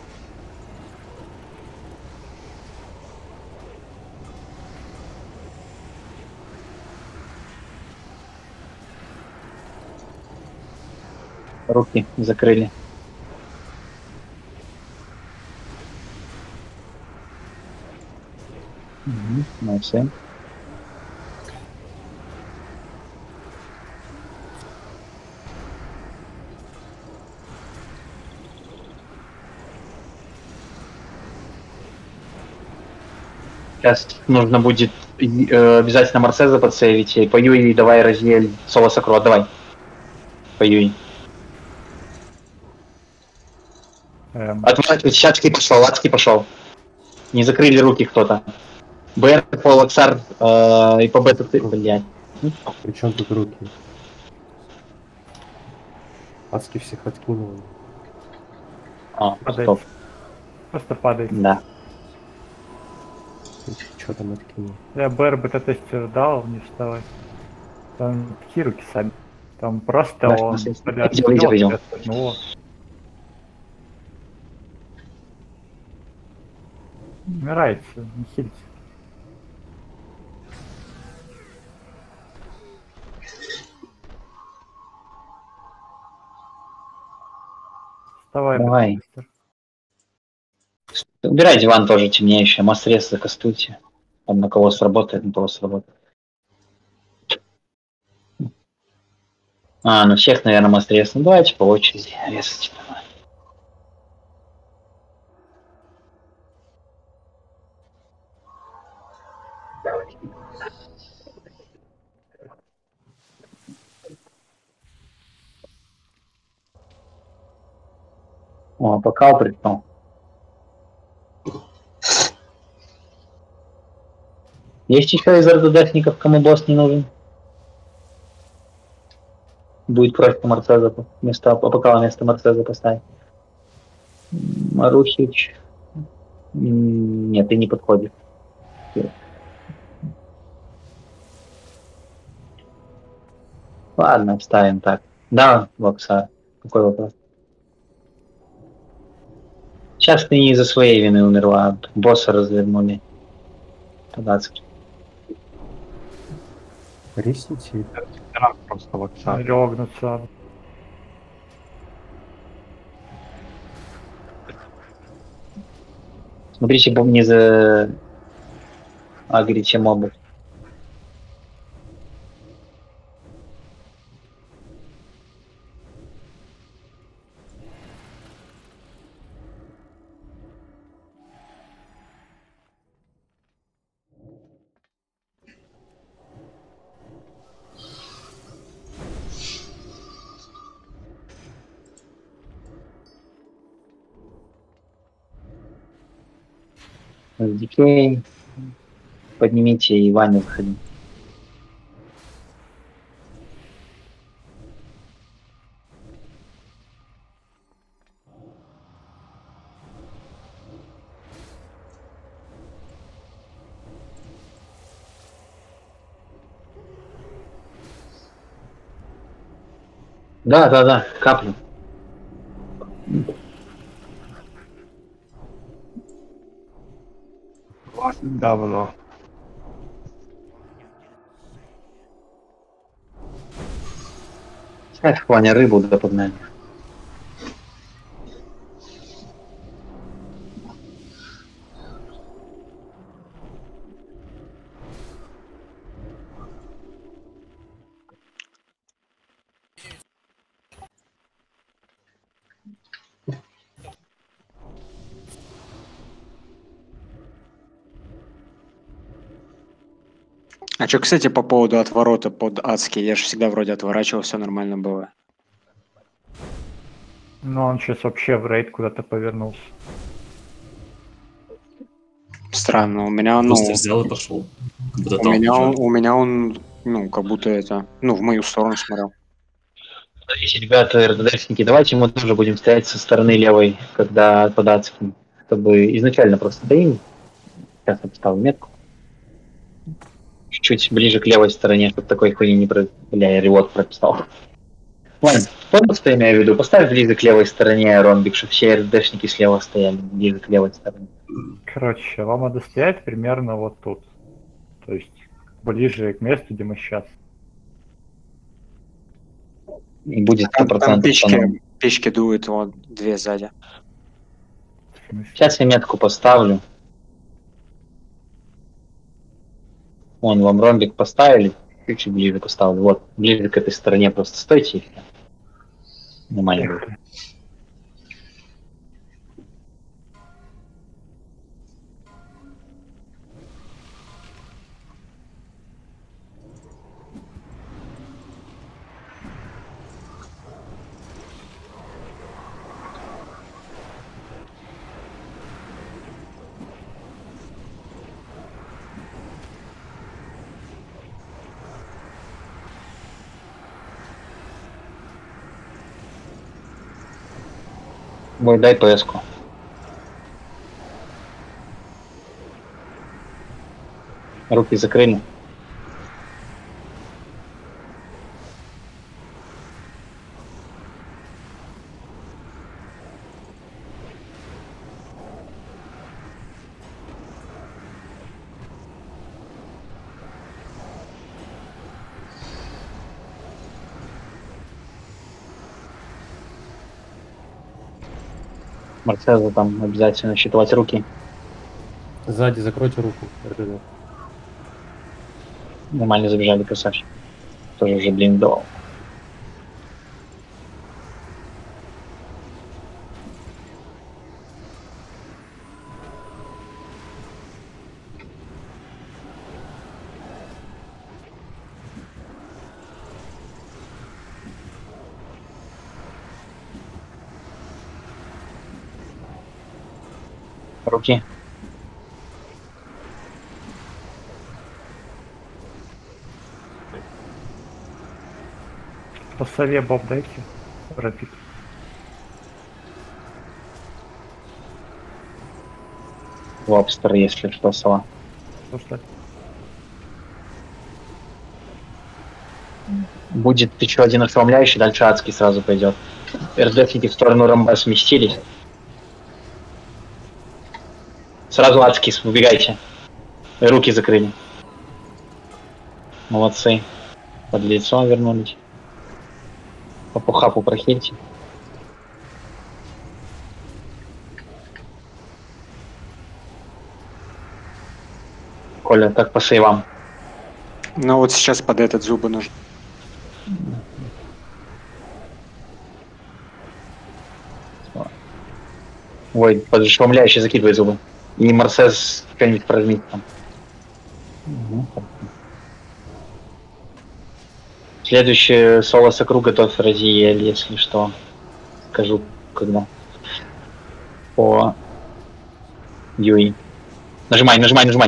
Руки закрыли. Угу, ну все. Сейчас нужно будет э, обязательно Марсеза подсейвить. И по Юи давай раздель Соло Сакро, давай. По Юи. Эм, Отматывайте, адский пошел, адский пошел. Не закрыли руки кто-то. БР, Полаксар э, и по бету ты, блядь. Причем тут руки? Адски всех откинул. А, падайте. стоп. Просто падайте. Да. Что там откинул? Я БР бета-тестер дал, не вставай. Там такие руки сами. Там просто Да, он... естественно. блядь, Идем, идем, сделал идем. тебе, ну вот. Умирайте, не хильте. Вставай, Давай. бета-тестер. Убирай диван тоже темнейший, мастрес закастуйте. Там на кого сработает, на кого сработает. А, ну всех, наверное, мастрес. Ну давайте по очереди резать. О, бокал пришел. Есть еще из РДДшников, кому босс не нужен? Будет просто Марцеза вместо Апокала вместо Марцеза поставить. Марухич. М, Нет, ты не подходишь. Ладно, вставим так. Да, Вокса. Какой вопрос? Сейчас ты не из-за своей вины умерла. Босса развернули. По-датски. Ресните. Просто Вокса. Лёгнуться. Смотрите, бом не за агрите мобов. Дикей. Поднимите и Ваню заходи. Да, да, да, каплю. Давно. Эх, в плане рыбу да поднали. А что, кстати, по поводу отворота под адский? Я же всегда вроде отворачивал, все нормально было. Но он сейчас вообще в рейд куда-то повернулся. Странно, у меня, ну... Просто взял и пошел. Как будто У там меня, уже. он, у меня он, ну, как будто это, ну, в мою сторону смотрел. Смотрите, ребята, РДДшники, давайте мы тоже будем стоять со стороны левой, когда под адским, чтобы изначально просто стоим. Сейчас я поставлю метку. Чуть-чуть ближе к левой стороне, чтобы такой хуйни не про... Бля, я ревот прописал. Ладно, понял, что я имею в виду? Поставь ближе к левой стороне ромбик, чтобы все РДДшники слева стояли, ближе к левой стороне. Короче, вам надо стоять примерно вот тут. То есть ближе к месту, где мы сейчас. И будет Там, сто там процентов. печки, печки дуют, вот, две сзади. Сейчас я метку поставлю. Вон, вам ромбик поставили, чуть-чуть ближе поставлю. Вот, ближе к этой стороне просто стойте и все. Нормально будет. Бой, дай ПС-ку. Руки закрыли. Марцеза там обязательно считывать руки. Сзади закройте руку. РДД. Нормально забежали, красавчик. Тоже уже блин давал. Руки. По сове боб дайте. Рапид. Лобстер, если что, сова. Что что? Будет еще один ошеломляющий, дальше адский сразу пойдет. РДФники в сторону ромба сместились. Сразу адский, выбегайте. Руки закрыли. Молодцы. Под лицо вернулись. По пухапу прохильте. Коля, так по сейвам. Ну вот сейчас под этот зубы нужно. Ой, подошеломляющий закидывай зубы. И Марсес что-нибудь прожмите там. Угу. Следующее соло сокру готовь Разиэль, если что. Скажу, когда. По Юи. Нажимай, нажимай, нажимай.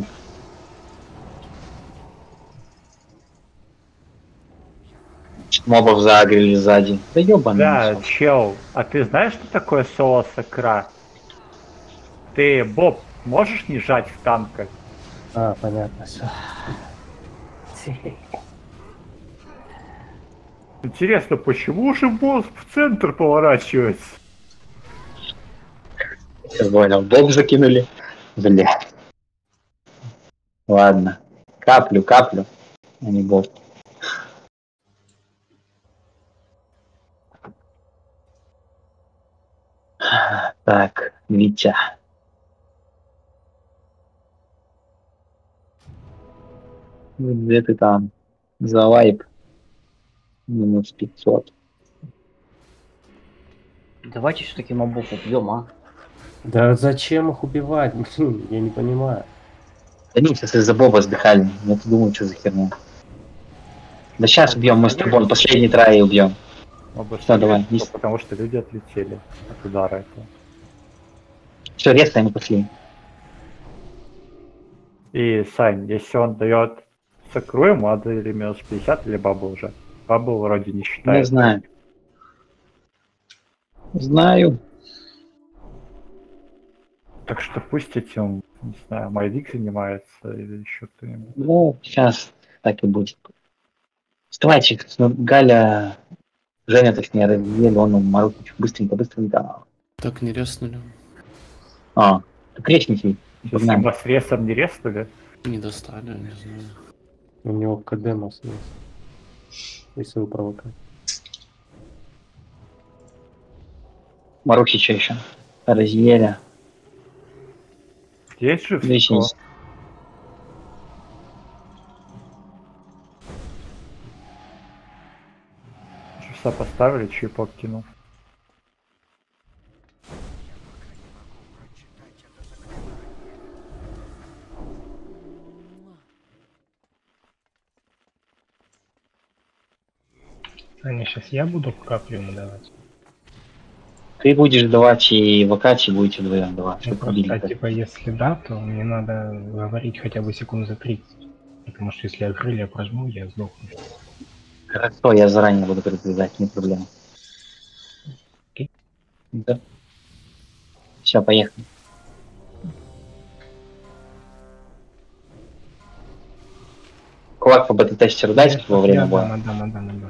Мобов загрели сзади. Да ёбаный. Да, чел, а ты знаешь, что такое соло сакра? Ты, Боб, можешь не жать в танках? А, понятно, все. Интересно, почему же босс в центр поворачивается? Я понял, боб закинули. Бля. Ладно. Каплю, каплю. А не боб. Так, Витя. Где ты там? За лайк. Минус пятьсот. Давайте все-таки мобов убьем, а? Да зачем их убивать? Я не понимаю. Да не, сейчас из-за боба сдыхали. Я тут думаю, что за херня. Да сейчас убьем, мы с тобой последний трай убьем. Что, давай, не... Потому что люди отлетели от удара этого. Все, резко мы пошли. И, Сань, если он дает сакру, ему надо или минус пятьдесят, или бабу уже. Бабу вроде не считает. Не знаю. Знаю. Так что пусть этим, не знаю, Майдик занимается или еще кто-нибудь. Ну, сейчас так и будет. Вставайте, ну, Галя, Женя, точнее, Разиэль, он Марукич, быстренько, быстренько. Так не резнули. А, так речники. Если вас ресом не реснули? Не достали, не знаю. У него КД масс есть. Если вы провокаете. Марухича еще. Разиэля. Есть же Здесь всего? есть. Часа поставили, чипок кинул. Саня, сейчас я буду каплю ему давать. Ты будешь давать и Вакати будете вдвоем давать. Ну, чтобы просто, победить. типа, если да, то мне надо говорить хотя бы секунд за тридцать. Потому что если я крылья прожму, я сдохну. Хорошо, я заранее буду предупреждать, не проблема. Окей. Да. Все, поехали. Кулак по бета-тестеру дать во время Я боя? дам, отдам, отдам, отдам.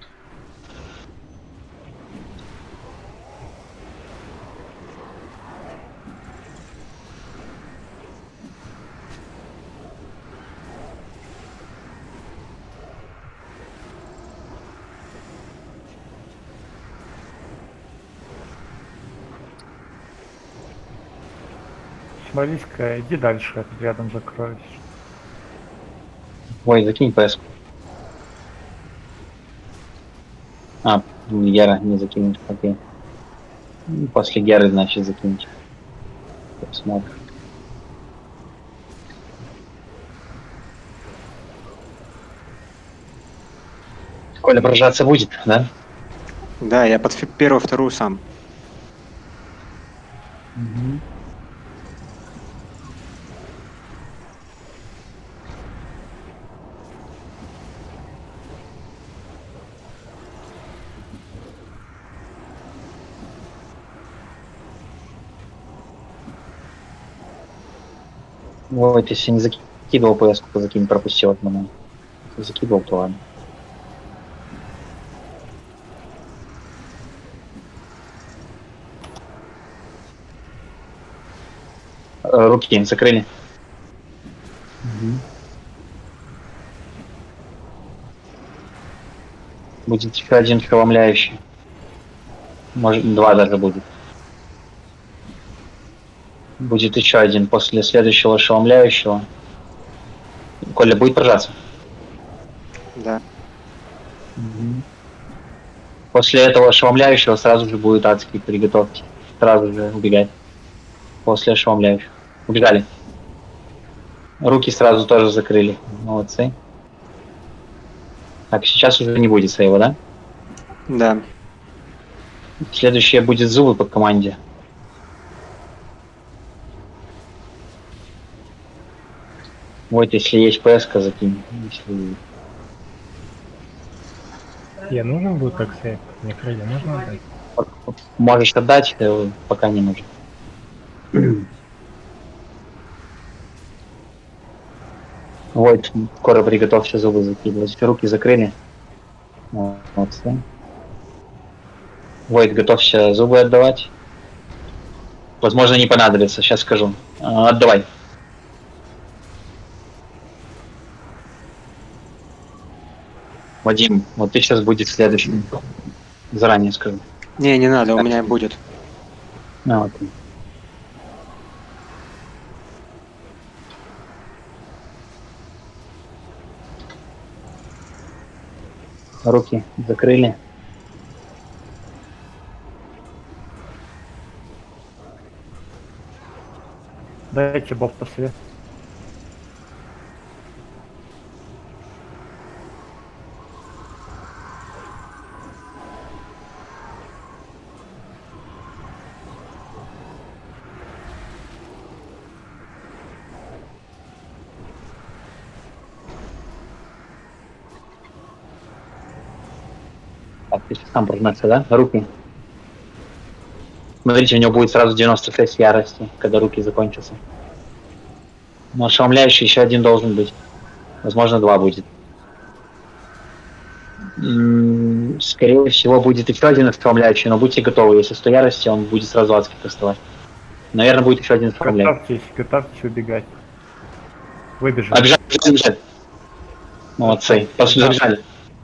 Смолиска, иди дальше, рядом закроюсь. Ой, закинь пс. А, Гера не закинуть, окей. Ну, после Геры, значит, закинуть. Посмотрим. Коля поражаться будет, да? Да, я под фи- первую, вторую сам. Угу. Вот, если не закидывал пс, то закинь, пропустил одному. Если закидывал, то ладно. Э, Руки закрыли. Угу. Будет еще один ошеломляющий. Может, два даже будет. Будет еще один после следующего ошеломляющего. Коля будет поражаться? Да. Угу. После этого ошеломляющего сразу же будет адский, приготовьте. Сразу же убегать. После ошеломляющего. Убежали. Руки сразу тоже закрыли. Молодцы. Так, сейчас уже не будет сейва, да? Да. Следующее будет зубы по команде. Вот, если есть пс-ка, закинь. Если... Я нужен будет как сейф? Мне крылья нужно отдать? Можешь отдать, пока не нужно. Вот, скоро приготовься зубы закидывать. Руки закрыли. Вот, Войт, готовься зубы отдавать. Возможно, не понадобится, сейчас скажу. А, отдавай. Вадим, вот ты сейчас будешь следующим. Заранее скажу. Не, не надо, у меня будет. А, вот. Руки закрыли. Дайте бог по свет. Так, ты сейчас сам прожмешься, да? Руки. Смотрите, у него будет сразу девяносто шесть ярости, когда руки закончатся. Но ошеломляющий еще один должен быть. Возможно, два будет. М-м, скорее всего, будет еще один ошеломляющий, но будьте готовы, если сто ярости, он будет сразу адски доставать. Наверное, будет еще один ошеломляющий. Готовьтесь, готовьтесь убегать. Выбежали. Обижали, обижали. Молодцы. Просто забежали.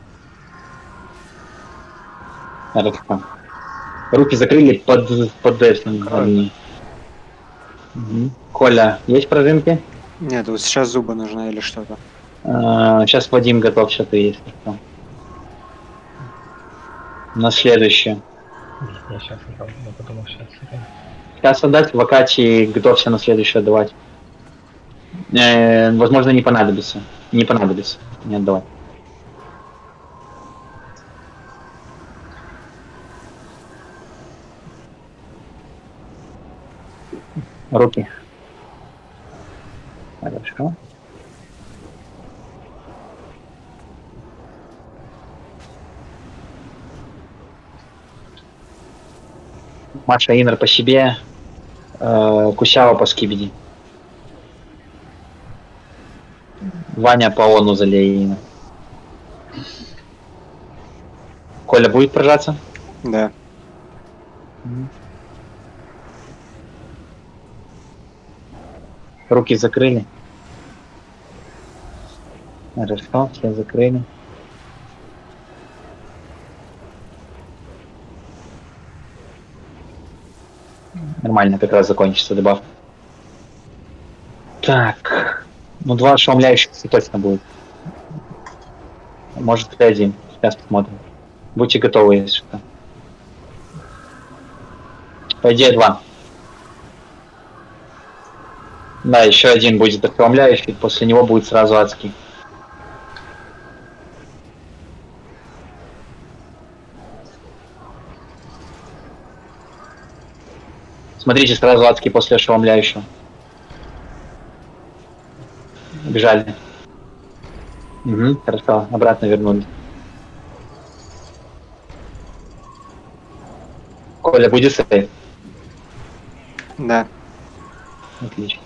Хорошо. Руки закрыли под, под этим. Угу. Коля, есть прожимки? Нет, вот сейчас зубы нужны или что-то. А, сейчас Вадим готов, что-то есть. Что. На следующее. Я сейчас отдал, я подумал, сейчас отдам. Сейчас отдать, в Акате готовься на следующее отдавать. Э, возможно, не понадобится. Не понадобится. Не отдавай. Руки. Хорошо. Маша, Инер по себе. Э, Кусява по скибиди. Ваня по ону за Леина. Коля будет прожаться? Да. Руки закрыли. Хорошо, все закрыли. Нормально, как раз закончится добавка. Так. Ну, два ошеломляющих точно будет. Может, и один. Сейчас посмотрим. Будьте готовы, если что. По идее, два. Да, еще один будет ошеломляющий, после него будет сразу адский. Смотрите, сразу адский после ошеломляющего. Бежали. Угу, хорошо, обратно вернулись. Коля, будет сейф? Да. Отлично.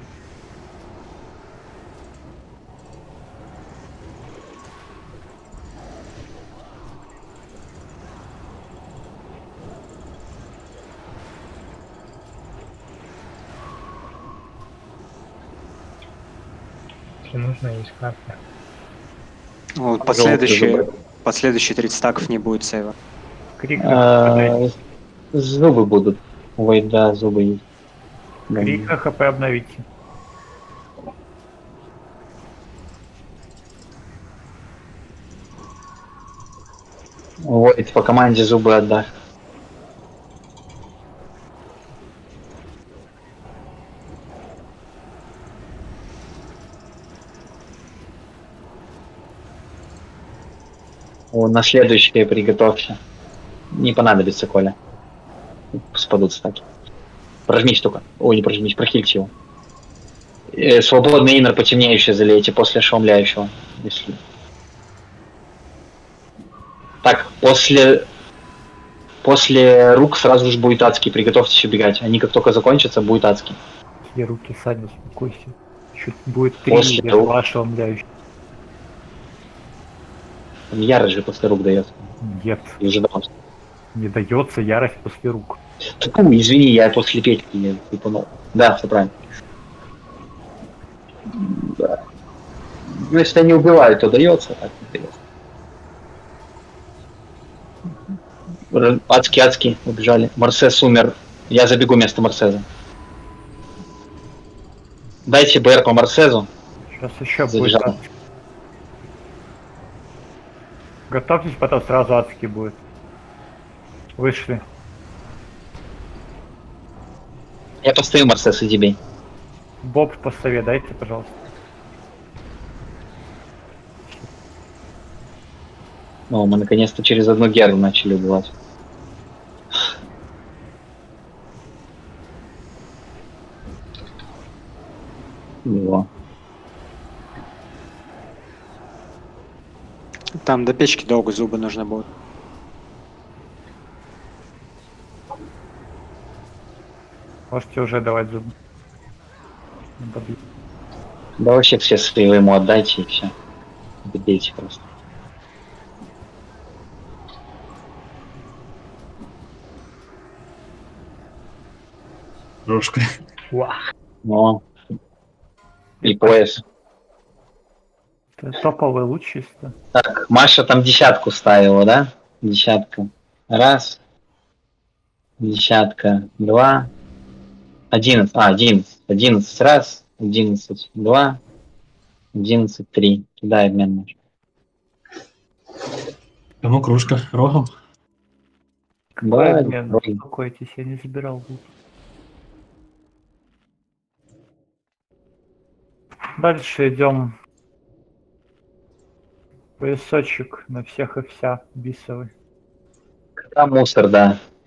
Если нужно, есть карта. Вот последующие, последующие тридцать стаков не будет сейва. Крик, А, Зубы будут. Ой, да, зубы есть. крик ХП обновите. Ой, по команде зубы отдашь. О, на следующее приготовься. Не понадобится, Коля. Спадут стаки. Прожмись только. Ой, не прожмись, прохильте его. Э, свободный инер потемнеющий залейте после ошеломляющего. Если... Так, после... После рук сразу же будет адский. Приготовьтесь убегать. Они как только закончатся, будет адский. Все руки, Саня, успокойся. Чуть будет три После или рук. два ошеломляющих. Ярость же после рук дается. Нет, И уже давно. не дается ярость после рук. Фу, извини, я после печки не выпунул. Да, все правильно. Да. Ну, если они убивают, то дается, так не дается. Адски, адски, убежали. Марсес умер. Я забегу вместо Марсеза. Дайте БР по Марсезу. Сейчас еще Забежал. будет. Готовьтесь, потом сразу адский будет. Вышли. Я постою, Марсес, иди бей. Боб по сове дайте, пожалуйста. Ну, мы наконец-то через одну геру начали убивать. Его. Там до печки долго зубы нужно будет. Можете уже давать зубы. Добью. Да вообще все свои ему отдайте и все. Бейте просто. Дружка. Ну. И пояс. Это топовый луч чисто. Так, Маша там десятку ставила, да? Десятка. Раз. Десятка. Два. Одиннадцать. А, одиннадцать. Одиннадцать раз. Одиннадцать. Два. Одиннадцать. Три. Кидай обмен наш. Кому кружка? Рогом? Да, Обмен, успокойтесь, я не забирал луч. Дальше идем. Поясочек на всех и вся. Бисовый. Там мусор, да.